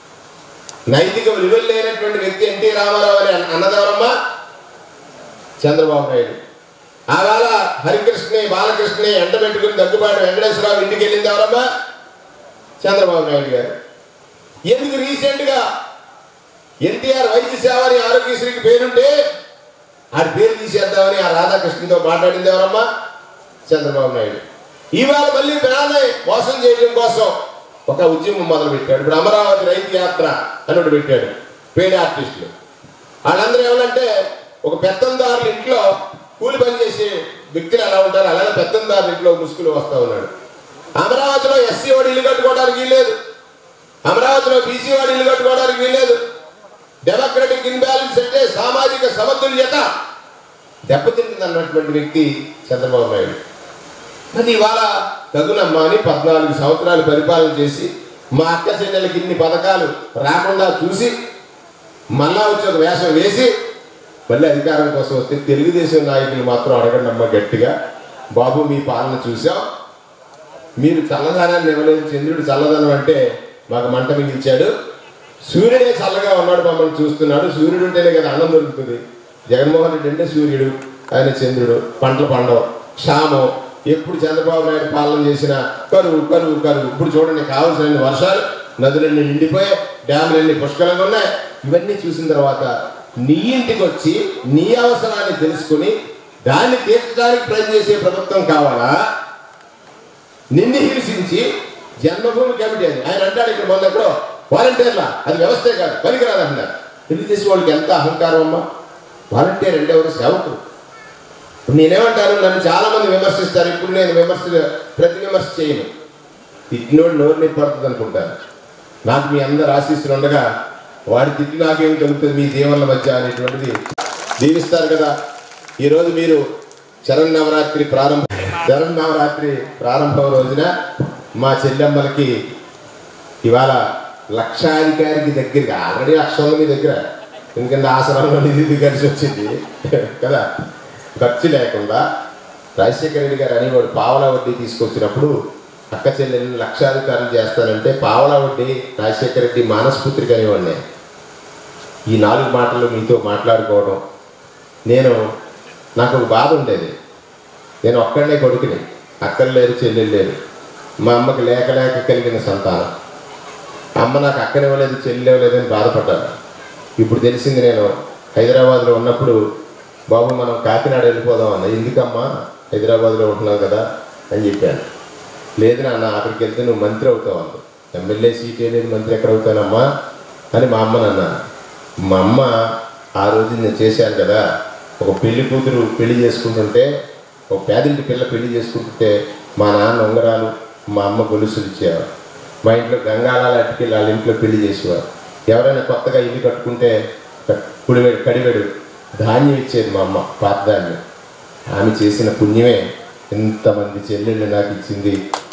నైతిక విలువలు లేనటువంటి వ్యక్తి ఎన్టీ రామారావు అని అన్నదెవరమ్మా? చంద్రబాబు నాయుడు. ఆవేళ హరికృష్ణని బాలకృష్ణని ఎండ పెట్టుకుని దగ్గుబాటు వెంకటేశ్వరరావు ఇంటికి వెళ్ళింది ఎవరమ్మా? చంద్రబాబు నాయుడు గారు. ఎందుకు రీసెంట్ గా ఎన్టీఆర్ వైద్య సేవని ఆరోగ్యశ్రీకి పేరుంటే ఆడి పేరు తీసేద్దామని ఆ రాధాకృష్ణతో మాట్లాడింది ఎవరమ్మా? చంద్రబాబు నాయుడు. ఇవాళ మళ్ళీ ప్రాణాన్ని మోసం చేయడం కోసం ఒక ఉద్యమం మొదలు పెట్టాడు. ఇప్పుడు అమరావతి రైతు యాత్ర అని ఒకటి పెట్టాడు. పేడ ఆర్టిస్టులు వాళ్ళందరూ ఏమంటే ఒక పెత్తందారుల ఇంట్లో కూలి పని చేసే వ్యక్తులు ఎలా ఉంటారు, అలాగే పెత్తందారుల ఇంట్లో ముసుగులు వస్తూ ఉన్నాడు. అమరావతిలో ఎస్సీ వాడు ఇల్లు కట్టుకోవడానికి వీల్లేదు, అమరావతిలో బీసీ వాడు ఇల్లు కట్టుకోవడానికి వీల్లేదు. డెమోక్రటిక్ ఇన్బ్యాలెన్స్ అంటే సామాజిక సమతుల్యత దెబ్బతింటుంది అన్నటువంటి వ్యక్తి చంద్రబాబు నాయుడు. మరి ఇవాళ తగునమ్మా అని పద్నాలుగు సంవత్సరాలు పరిపాలన చేసి మా అక్క చెల్లెలకి ఇన్ని పథకాలు రాకుండా చూసి మళ్ళా వచ్చి ఒక వేషం వేసి మళ్ళీ అధికారం కోసం వస్తే తెలుగుదేశం నాయకులు మాత్రం అడగండి అమ్మ గట్టిగా, బాబు మీ పాలన చూసాం, మీరు చల్లదనాన్ని ఇవ్వలేదు, చంద్రుడు చల్లదనం అంటే మాకు మంట మిగిల్చాడు, సూర్యుడే చల్లగా ఉన్నాడు మమ్మల్ని చూస్తున్నాడు, సూర్యుడు ఉంటేనే కదా అన్నం దొరుకుతుంది. జగన్మోహన్ రెడ్డి అంటే సూర్యుడు, ఆయన చంద్రుడు, పంటలు పండవు, క్షామం. ఎప్పుడు చంద్రబాబు నాయుడు పాలన చేసిన కరువు కరువు కరువు. ఇప్పుడు చూడండి కావాల్సిన వర్షాలు, నదులన్నీ నిండిపోయాయి, డ్యాములన్నీ పుష్కలంగా ఉన్నాయి. ఇవన్నీ చూసిన తర్వాత నీ ఇంటికి వచ్చి నీ అవసరాన్ని తెలుసుకుని దాన్ని తీర్చడానికి ప్రయత్నం చేసే ప్రభుత్వం కావాలా? నిన్ను హింసించి జన్మభూమి కమిటీ అని ఆయన అంటాడు. ఇక్కడ మొన్న ఎక్కడో వాలంటీర్లా అది వ్యవస్థే కాదు, పనికిరాదంటారు. తెలుగుదేశం వాళ్ళకి ఎంత అహంకారం అమ్మా. వాలంటీర్ అంటే ఎవరు? సేవకుడు. నేనేమంటాను, నన్ను చాలామంది విమర్శిస్తారు. ఇప్పుడు నేను విమర్శ ప్రతి విమర్శ చేయను. తిట్టినోడు నోరు నొప్పి పడుతుంది అనుకుంటాను. నాకు మీ అందరు ఆశీస్సులు ఉండగా వాడి తిట్టి నాకేం కలుగుతుంది మీ దీవెనల మధ్య అనేటువంటిది దీవిస్తారు కదా. ఈరోజు మీరు శరన్నవరాత్రి ప్రారంభ శరన్నవరాత్రి ప్రారంభం రోజున మా చెల్లెమ్మలకి ఇవాళ లక్షాధికారికి దగ్గరగా ఆల్రెడీ లక్ష ఉంది మీ దగ్గర, ఎందుకంటే ఆసనంలో నిధి కలిసి వచ్చింది కదా. ఖర్చు లేకుండా రాజశేఖర రెడ్డి గారు అనేవాడు పావలా వడ్డీ తీసుకొచ్చినప్పుడు అక్క చెల్లెల్ని లక్షాధికారులు చేస్తానంటే పావలా వడ్డీ రాజశేఖర రెడ్డి మానస్పుత్రిక అనేవాడిని. ఈ నాలుగు మాటలు మీతో మాట్లాడుకోవడం, నేను నాకు ఒక బాధ ఉండేది. నేను ఒక్కడనే కొడుకుని, అక్కలు లేరు చెల్లెలు లేరు. మా అమ్మకి లేక లేక కలిగిన సంతానం. అమ్మ నాకు అక్కనివ్వలేదు చెల్లెలు ఇవ్వలేదని బాధపడ్డాను. ఇప్పుడు తెలిసింది, నేను హైదరాబాద్లో ఉన్నప్పుడు బాబు మనం కాకినాడ వెళ్ళిపోదాం అన్న. ఎందుకమ్మా, హైదరాబాద్లో ఉంటున్నావు కదా అని చెప్పాను. లేదు నాన్న, అక్కడికి వెళ్తే నువ్వు మంత్రి అవుతావు అన్న. ఎమ్మెల్యే సీట్ లేదు, మంత్రి ఎక్కడ అవుతానమ్మా అని మా అమ్మని అన్నాను. మా అమ్మ ఆ రోజు నేను చేశాను కదా, ఒక పెళ్లి కూతురు పెళ్లి చేసుకుంటుంటే, ఒక పేదింటి పిల్ల పెళ్లి చేసుకుంటుంటే మా నాన్న ఉంగరాలు మా అమ్మ గొలుసులు ఇచ్చేవారు. మా ఇంట్లో గంగాళాలు అట్టుకెళ్ళి వాళ్ళ ఇంట్లో పెళ్లి చేసేవారు. ఎవరైనా కొత్తగా ఇల్లు కట్టుకుంటే కుడివేడు కడివేడు ధాన్యం ఇచ్చేది మా అమ్మ, పాత ధాన్యం. ఆమె చేసిన పుణ్యమే ఎంతమంది చెల్లెళ్ళు నాకు ఇచ్చింది.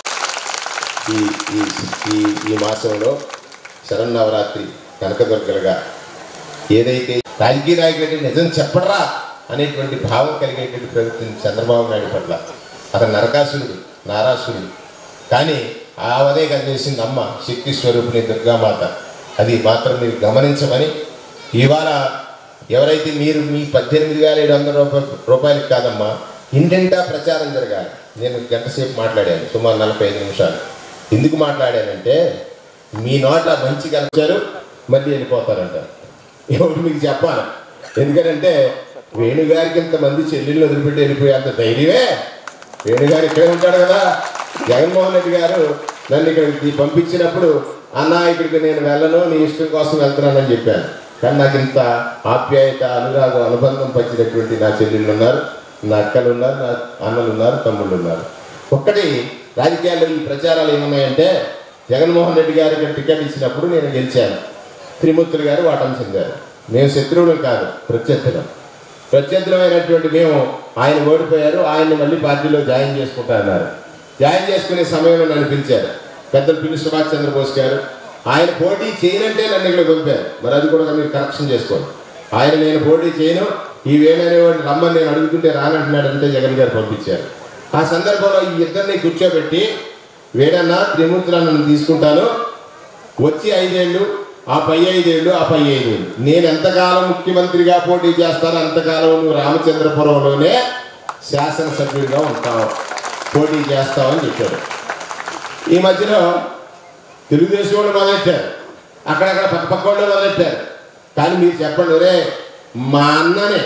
ఈ ఈ ఈ మాసంలో శరన్నవరాత్రి కనకదుర్గలుగా ఏదైతే రాజకీయ నాయకులకి నిజం చెప్పడరా అనేటువంటి భావం కలిగేటువంటి ప్రభుత్వం చంద్రబాబు నాయుడు పట్ల. అతను నరకాసురుడు, నారాసురుడు, కానీ ఆవదే కనిచేసింది అమ్మ శక్తి స్వరూపిణి దుర్గామాత. అది మాత్రం మీరు గమనించమని, ఇవాళ ఎవరైతే మీరు మీ పద్దెనిమిది వేల ఏడు వందల రూపాయలు రూపాయలకి కాదమ్మా, ఇంటింటా ప్రచారం జరగాలి. నేను గంట సేపు మాట్లాడాను, సుమారు నలభై ఐదు నిమిషాలు. ఎందుకు మాట్లాడానంటే, మీ నోట్ల మంచి కనిపించారు మళ్ళీ వెళ్ళిపోతారంట. ఎవరు మీకు చెప్పాలి. ఎందుకంటే వేణుగారికి ఇంతమంది చెల్లెళ్ళు వదిలిపెట్టి వెళ్ళిపోయేంత ధైర్యమే వేణుగారు ఇక్కడే ఉంటాడు కదా. జగన్మోహన్ రెడ్డి గారు నన్ను ఇక్కడికి పంపించినప్పుడు, అన్న ఇక్కడికి నేను వెళ్ళను, నీ ఇష్టం కోసం వెళ్తున్నానని చెప్పాను. కానీ నాకు ఇంత ఆప్యాయత, అనురాగం, అనుబంధం పంచినటువంటి నా చెల్లెళ్ళు ఉన్నారు, నా అక్కలు ఉన్నారు, నా అన్నలు ఉన్నారు, తమ్ముళ్ళు ఉన్నారు. ఒక్కటి రాజకీయాల్లో ఈ ప్రచారాలు ఏమున్నాయంటే, జగన్మోహన్ రెడ్డి గారికి టికెట్ ఇచ్చినప్పుడు నేను గెలిచాను, త్రిమూర్తులు గారు వాటం చెందారు. మేము శత్రువులు కాదు, ప్రత్యర్థులం. ప్రత్యర్థులమైనటువంటి మేము, ఆయన ఓడిపోయారు, ఆయన్ని మళ్ళీ పార్టీలో జాయిన్ చేసుకుంటా అన్నారు. జాయిన్ చేసుకునే సమయంలో నన్ను పిలిచారు పెద్దలు పిల్లి సుభాష్ చంద్రబోస్ గారు. ఆయన పోటీ చేయనంటే నన్ను ఇక్కడ పంపారు. మరి అది కూడా మీరు కరెక్షన్ చేసుకోండి. ఆయన నేను పోటీ చేయను, ఈ వేణనేవాడిని రమ్మని నేను అడుగుతుంటే రానంటున్నాడంటే జగన్ గారు పంపించారు. ఆ సందర్భంలో ఈ ఇద్దరిని కూర్చోబెట్టి, వేడన్నా త్రిమూర్తులను నన్ను తీసుకుంటాను, వచ్చి ఐదేళ్ళు, ఆ పై ఐదేళ్ళు, ఆ పై ఐదేళ్ళు, నేను ఎంతకాలం ముఖ్యమంత్రిగా పోటీ చేస్తానో అంతకాలం నువ్వు రామచంద్రపురంలోనే శాసనసభ్యుడిగా ఉంటావు, పోటీ చేస్తావని చెప్పారు. ఈ మధ్యలో తెలుగుదేశం వాళ్ళు మొదలెట్టారు, అక్కడక్కడ పక్క పక్క వాళ్ళు మొదలెట్టారు. కానీ మీరు చెప్పండి, ఒరే మా అన్ననే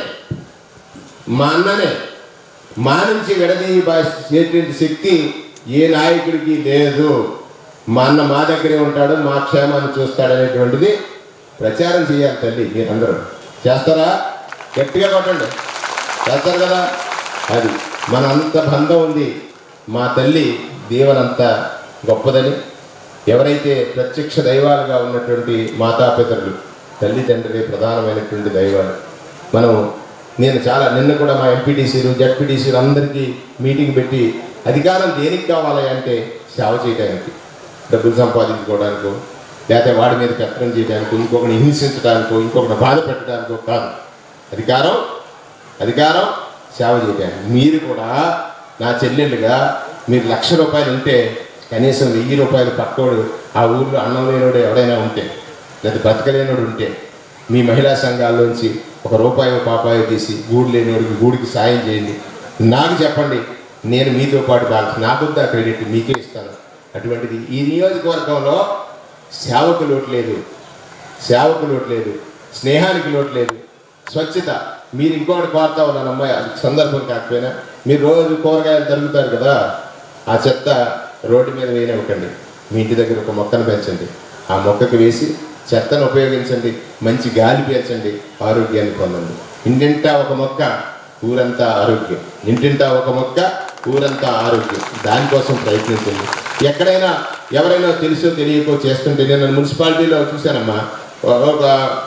మా అన్ననే మా నుంచి విడదీసేటువంటి శక్తి ఏ నాయకుడికి లేదు. మా అన్న మా దగ్గరే ఉంటాడు, మా క్షేమాన్ని చూస్తాడనేటువంటిది ప్రచారం చేయాలి. తల్లి మీరందరూ చేస్తారా? గట్టిగా కొట్టండి. చేస్తారు కదా. అది మన అంత బంధం ఉంది. మా తల్లి దీవెనంత గొప్పదని, ఎవరైతే ప్రత్యక్ష దైవాలుగా ఉన్నటువంటి మాతాపితరులు, తల్లి తండ్రి ప్రధానమైనటువంటి దైవాలు. మనం నేను చాలా నిన్న కూడా మా ఎంపీటీసీలు జడ్పీటీసీలు అందరికీ మీటింగ్ పెట్టి, అధికారం దేనికి కావాలి అంటే సేవ చేయడానికి, డబ్బులు సంపాదించుకోవడానికో, లేకపోతే వాడి మీద పెత్తనం చేయడానికో, ఇంకొకరిని హింసించడానికో, ఇంకొకరిని బాధ పెట్టడానికో కాదు. అధికారం అధికారం సేవ చేయడానికి. మీరు కూడా నా చెల్లెళ్ళుగా మీరు లక్ష రూపాయలు ఉంటే కనీసం వెయ్యి రూపాయలు పక్కోడు, ఆ ఊళ్ళో అన్నం లేనోడు ఎవడైనా ఉంటే, లేదా బ్రతకలేనోడు ఉంటే, మీ మహిళా సంఘాల్లోంచి ఒక రూపాయి పాపాయి తీసి గూడు లేనివాడికి గూడికి సాయం చేయండి. నాకు చెప్పండి, నేను మీతో పాటు బాగా నాకొద్దా క్రెడిట్ మీకే ఇస్తాను. అటువంటిది ఈ నియోజకవర్గంలో సేవకు లోటు లేదు, సేవకు లోటు లేదు, స్నేహానికి లోటు లేదు, స్వచ్ఛత. మీరు ఇంకొకటి కోరుతా ఉన్నాను అమ్మాయి, అది సందర్భం కాకపోయినా, మీరు రోజు కూరగాయలు తరుగుతారు కదా, ఆ చెత్త రోడ్డు మీద వేయనివ్వకండి. మీ ఇంటి దగ్గర ఒక మొక్కను పెంచండి, ఆ మొక్కకు వేసి చెత్తను ఉపయోగించండి, మంచి గాలి పీల్చండి, ఆరోగ్యాన్ని పొందండి. ఇంటింటా ఒక మొక్క ఊరంతా ఆరోగ్యం, ఇంటింటా ఒక మొక్క ఊరంతా ఆరోగ్యం. దానికోసం ప్రయత్నించండి. ఎక్కడైనా ఎవరైనా తెలుసో తెలియకో చేస్తుంటే, నేను మున్సిపాలిటీలో చూశానమ్మా, ఒక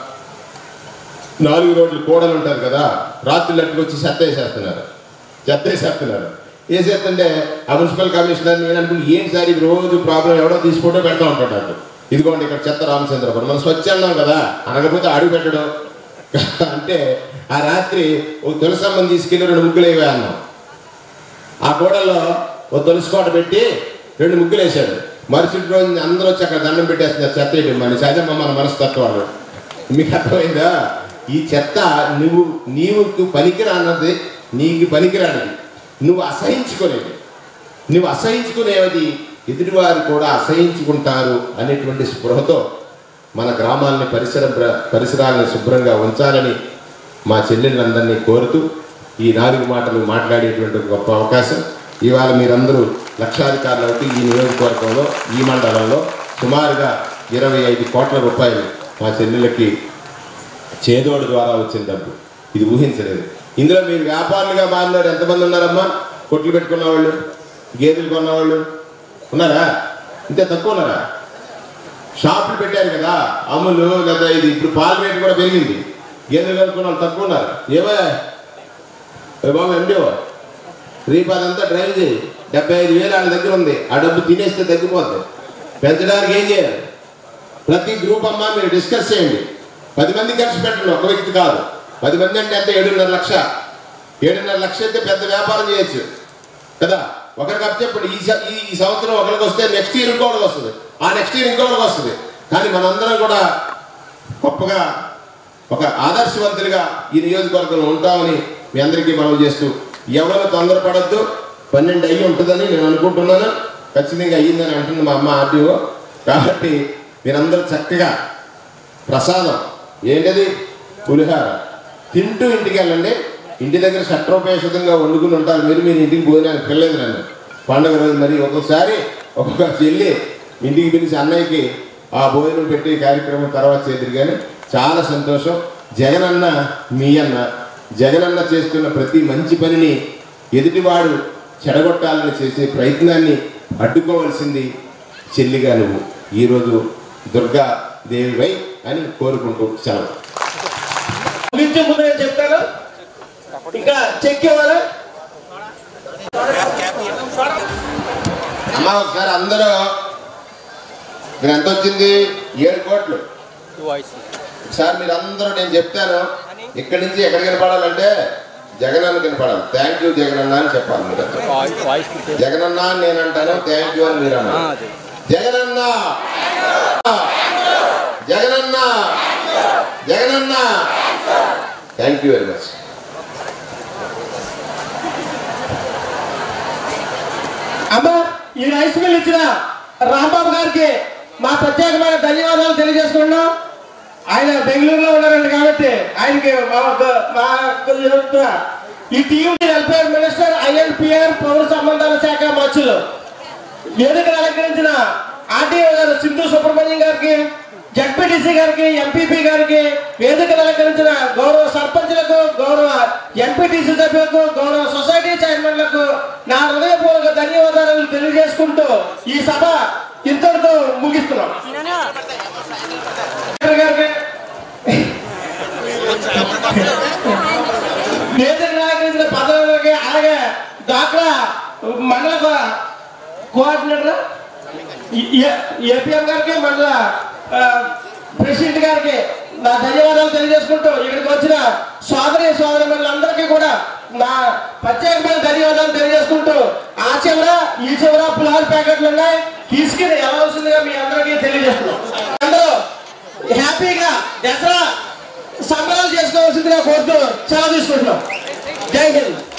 నాలుగు రోడ్లు కూడలు ఉంటారు కదా, రాత్రులు అట్టుకొచ్చి చెత్త వేసేస్తున్నారు చెత్త వేసేస్తున్నారు వేసేస్తుంటే ఆ మున్సిపల్ కమిషనర్ నేను అనుకుని ఏంటి సార్ ఇది రోజు ప్రాబ్లం, ఎవడో తీసి ఫోటో పెడతా ఉంటాడు. ఇదిగోండి ఇక్కడ చెత్త రామచంద్రపురం, మనం స్వచ్ఛ అన్నాం కదా, అనకపోతే అడుగు పెట్టడం అంటే ఆ రాత్రి ఓ తులసమ్మని తీసుకెళ్ళి రెండు ముగ్గులు వేవే అన్నాం. ఆ కూడల్లో ఓ తులసి కోట పెట్టి రెండు ముగ్గులు వేసాడు. మరుసటి రోజు అందరూ వచ్చి అక్కడ దండం పెట్టేస్తున్నారు చెత్త వేయడం మన సహజమ్మ మన మనస్తత్వాలు. మీకు అర్థమైందా? ఈ చెత్త నువ్వు నీవు పనికిరానది, నీకు పనికిరానిది, నువ్వు అసహించుకునేది, నువ్వు అసహించుకునేది ఎదుటివారు కూడా అసహించుకుంటారు అనేటువంటి స్పృహతో మన గ్రామాలని పరిసర పరిసరాలను శుభ్రంగా ఉంచాలని మా చెల్లెళ్ళందరినీ కోరుతూ ఈ నాలుగు మాటలు మాట్లాడేటువంటి గొప్ప అవకాశం ఇవాళ మీరందరూ లక్షాధికారులు అవుతూ ఈ నియోజకవర్గంలో ఈ మండలంలో సుమారుగా ఇరవై ఐదు కోట్ల రూపాయలు మా చెల్లెళ్ళకి చేదోడు ద్వారా వచ్చిన డబ్బు. ఇది ఊహించలేదు. ఇందులో మీరు వ్యాపారులుగా మారినారు ఎంతమంది ఉన్నారమ్మా? కొట్లు పెట్టుకున్న వాళ్ళు, గేదెలు కొన్నవాళ్ళు ఉన్నారా? ఇంతే తక్కువ ఉన్నారా? షాపులు పెట్టారు కదా, అమ్ములు లేదా ఇది ఇప్పుడు పాల రేటు కూడా పెరిగింది, గేదెలు కొనుక్కున్న వాళ్ళు తక్కువ ఉన్నారు. ఏమో బాబు ఎండిఓ రేపు అదంతా డ్రైవ్ చేయి, డెబ్బై ఐదు వేలు వాళ్ళ దగ్గర ఉంది, ఆ డబ్బు తినేస్తే తగ్గిపోతుంది. పెంచడానికి ఏం చేయాలి? ప్రతి గ్రూప్ అమ్మా మీరు డిస్కస్ చేయండి. పది మంది ఖర్చు పెట్టండి, ఒక వ్యక్తి కాదు. పది మంది అంటే అంతే ఏడున్నర లక్ష ఏడున్నర లక్ష అయితే పెద్ద వ్యాపారం చేయొచ్చు కదా. ఒకరికి అప్ చెప్పండి, ఈ ఈ సంవత్సరం ఒకరికి వస్తే నెక్స్ట్ ఇయర్ ఇంకోటికి వస్తుంది, ఆ నెక్స్ట్ ఇయర్ ఇంకోటికి వస్తుంది. కానీ మనందరం కూడా గొప్పగా ఒక ఆదర్శవంతులుగా ఈ నియోజకవర్గంలో ఉంటామని మీ అందరికీ మనం చేస్తూ, ఎవరు తొందరపడద్దు, పన్నెండు అయ్యి ఉంటుందని నేను అనుకుంటున్నాను. ఖచ్చితంగా అయ్యిందని అంటుంది మా అమ్మ ఆర్డీఓ. కాబట్టి మీరందరూ చక్కగా ప్రసాదం ఏంటది పులిహార తింటూ ఇంటికి వెళ్ళండి. ఇంటి దగ్గర షట్రోపేషితంగా వండుకుని ఉంటారు మీరు, మీరు ఇంటికి భోజనానికి వెళ్ళలేదు నన్ను పండుగ రోజు. మరి ఒక్కొక్కసారి ఒక్కొక్క చెల్లి ఇంటికి పిలిచి అన్నయ్యకి ఆ భోజనం పెట్టి కార్యక్రమం తర్వాత చేద్దరు. కానీ చాలా సంతోషం. జగనన్న మీ అన్న, జగనన్న చేస్తున్న ప్రతి మంచి పనిని ఎదుటివాడు చెడగొట్టాలని చేసే ప్రయత్నాన్ని అడ్డుకోవాల్సింది చెల్లిగా నువ్వు ఈరోజు దుర్గా దేవివై అని కోరుకుంటూ సెలవు. ముగించే ముందు నేను చెప్తాను, ఇంకా చెక్ ఇవ్వాలి అమ్మా. ఒకసారి అందరూ మీరు ఎంత వచ్చింది? ఏడు కోట్లు. ఒకసారి మీరు అందరూ నేను చెప్తాను, ఇక్కడి నుంచి ఎక్కడికి వినపడాలంటే జగనన్న కనపడాలి. థ్యాంక్ యూ జగనన్న అని చెప్పాలి మీరు. జగనన్న అని నేను అంటాను, థ్యాంక్ యూ అని మీరు అన్నారు. జగనన్న జగనన్న జగనన్న థ్యాంక్ యూ వెరీ మచ్. అమ్మా, ఈ రైస్ మిల్ ఇచ్చిన రాంబాబు గారికి మా ప్రత్యేకమైన ధన్యవాదాలు తెలియజేసుకుంటున్నాం. ఆయన బెంగళూరులో ఉన్నారండి కాబట్టి ఆయనకి మా ఈ టీం వెల్ఫేర్ మినిస్టర్ ఐఎన్పిఆర్ పౌర సంబంధాల శాఖ మంత్రులు వేదికను అలంకరించిన ఆర్టీఓ గారు సింధు సుబ్రహ్మణ్యం గారికి, జడ్పీటీసీ గారికి, ఎంపీపీ గారికి, వేదికను అలంకరించిన గౌరవ సర్పంచులకు, గౌరవ ఎంపీటీసీ సభ్యులకు, గౌరవ సొసైటీ చైర్మన్లకు నా హృదయపూర్వక ధన్యవాదాలు తెలియజేసుకుంటూ ఈ సభ ఇంతటితో ముగిస్తున్నాం. వేదికను అలంకరించిన పదవులకి, అలాగే డాక్రా మండల కోఆర్డినేటర్ ఏపీఎం గారికి, మండల ప్రెసిడెంట్ గారికి నా ధన్యవాదాలు తెలియజేసుకుంటూ ఇక్కడికి వచ్చిన సోదరి సోదరులందరికీ కూడా నా ప్రత్యేకమైన ధన్యవాదాలు తెలియజేసుకుంటూ ఆ చివర ఈ చివర పులిహార ప్యాకెట్లు ఉన్నాయి, తీసుకుని వెళ్ళవలసిందిగా మీ అందరికీ తెలియజేస్తున్నాం. అందరూ హ్యాపీగా దసరా సంబరాలు చేసుకోవాల్సిందిగా కోరుతూ సెలవు తీసుకుంటున్నాం. జై హింద్.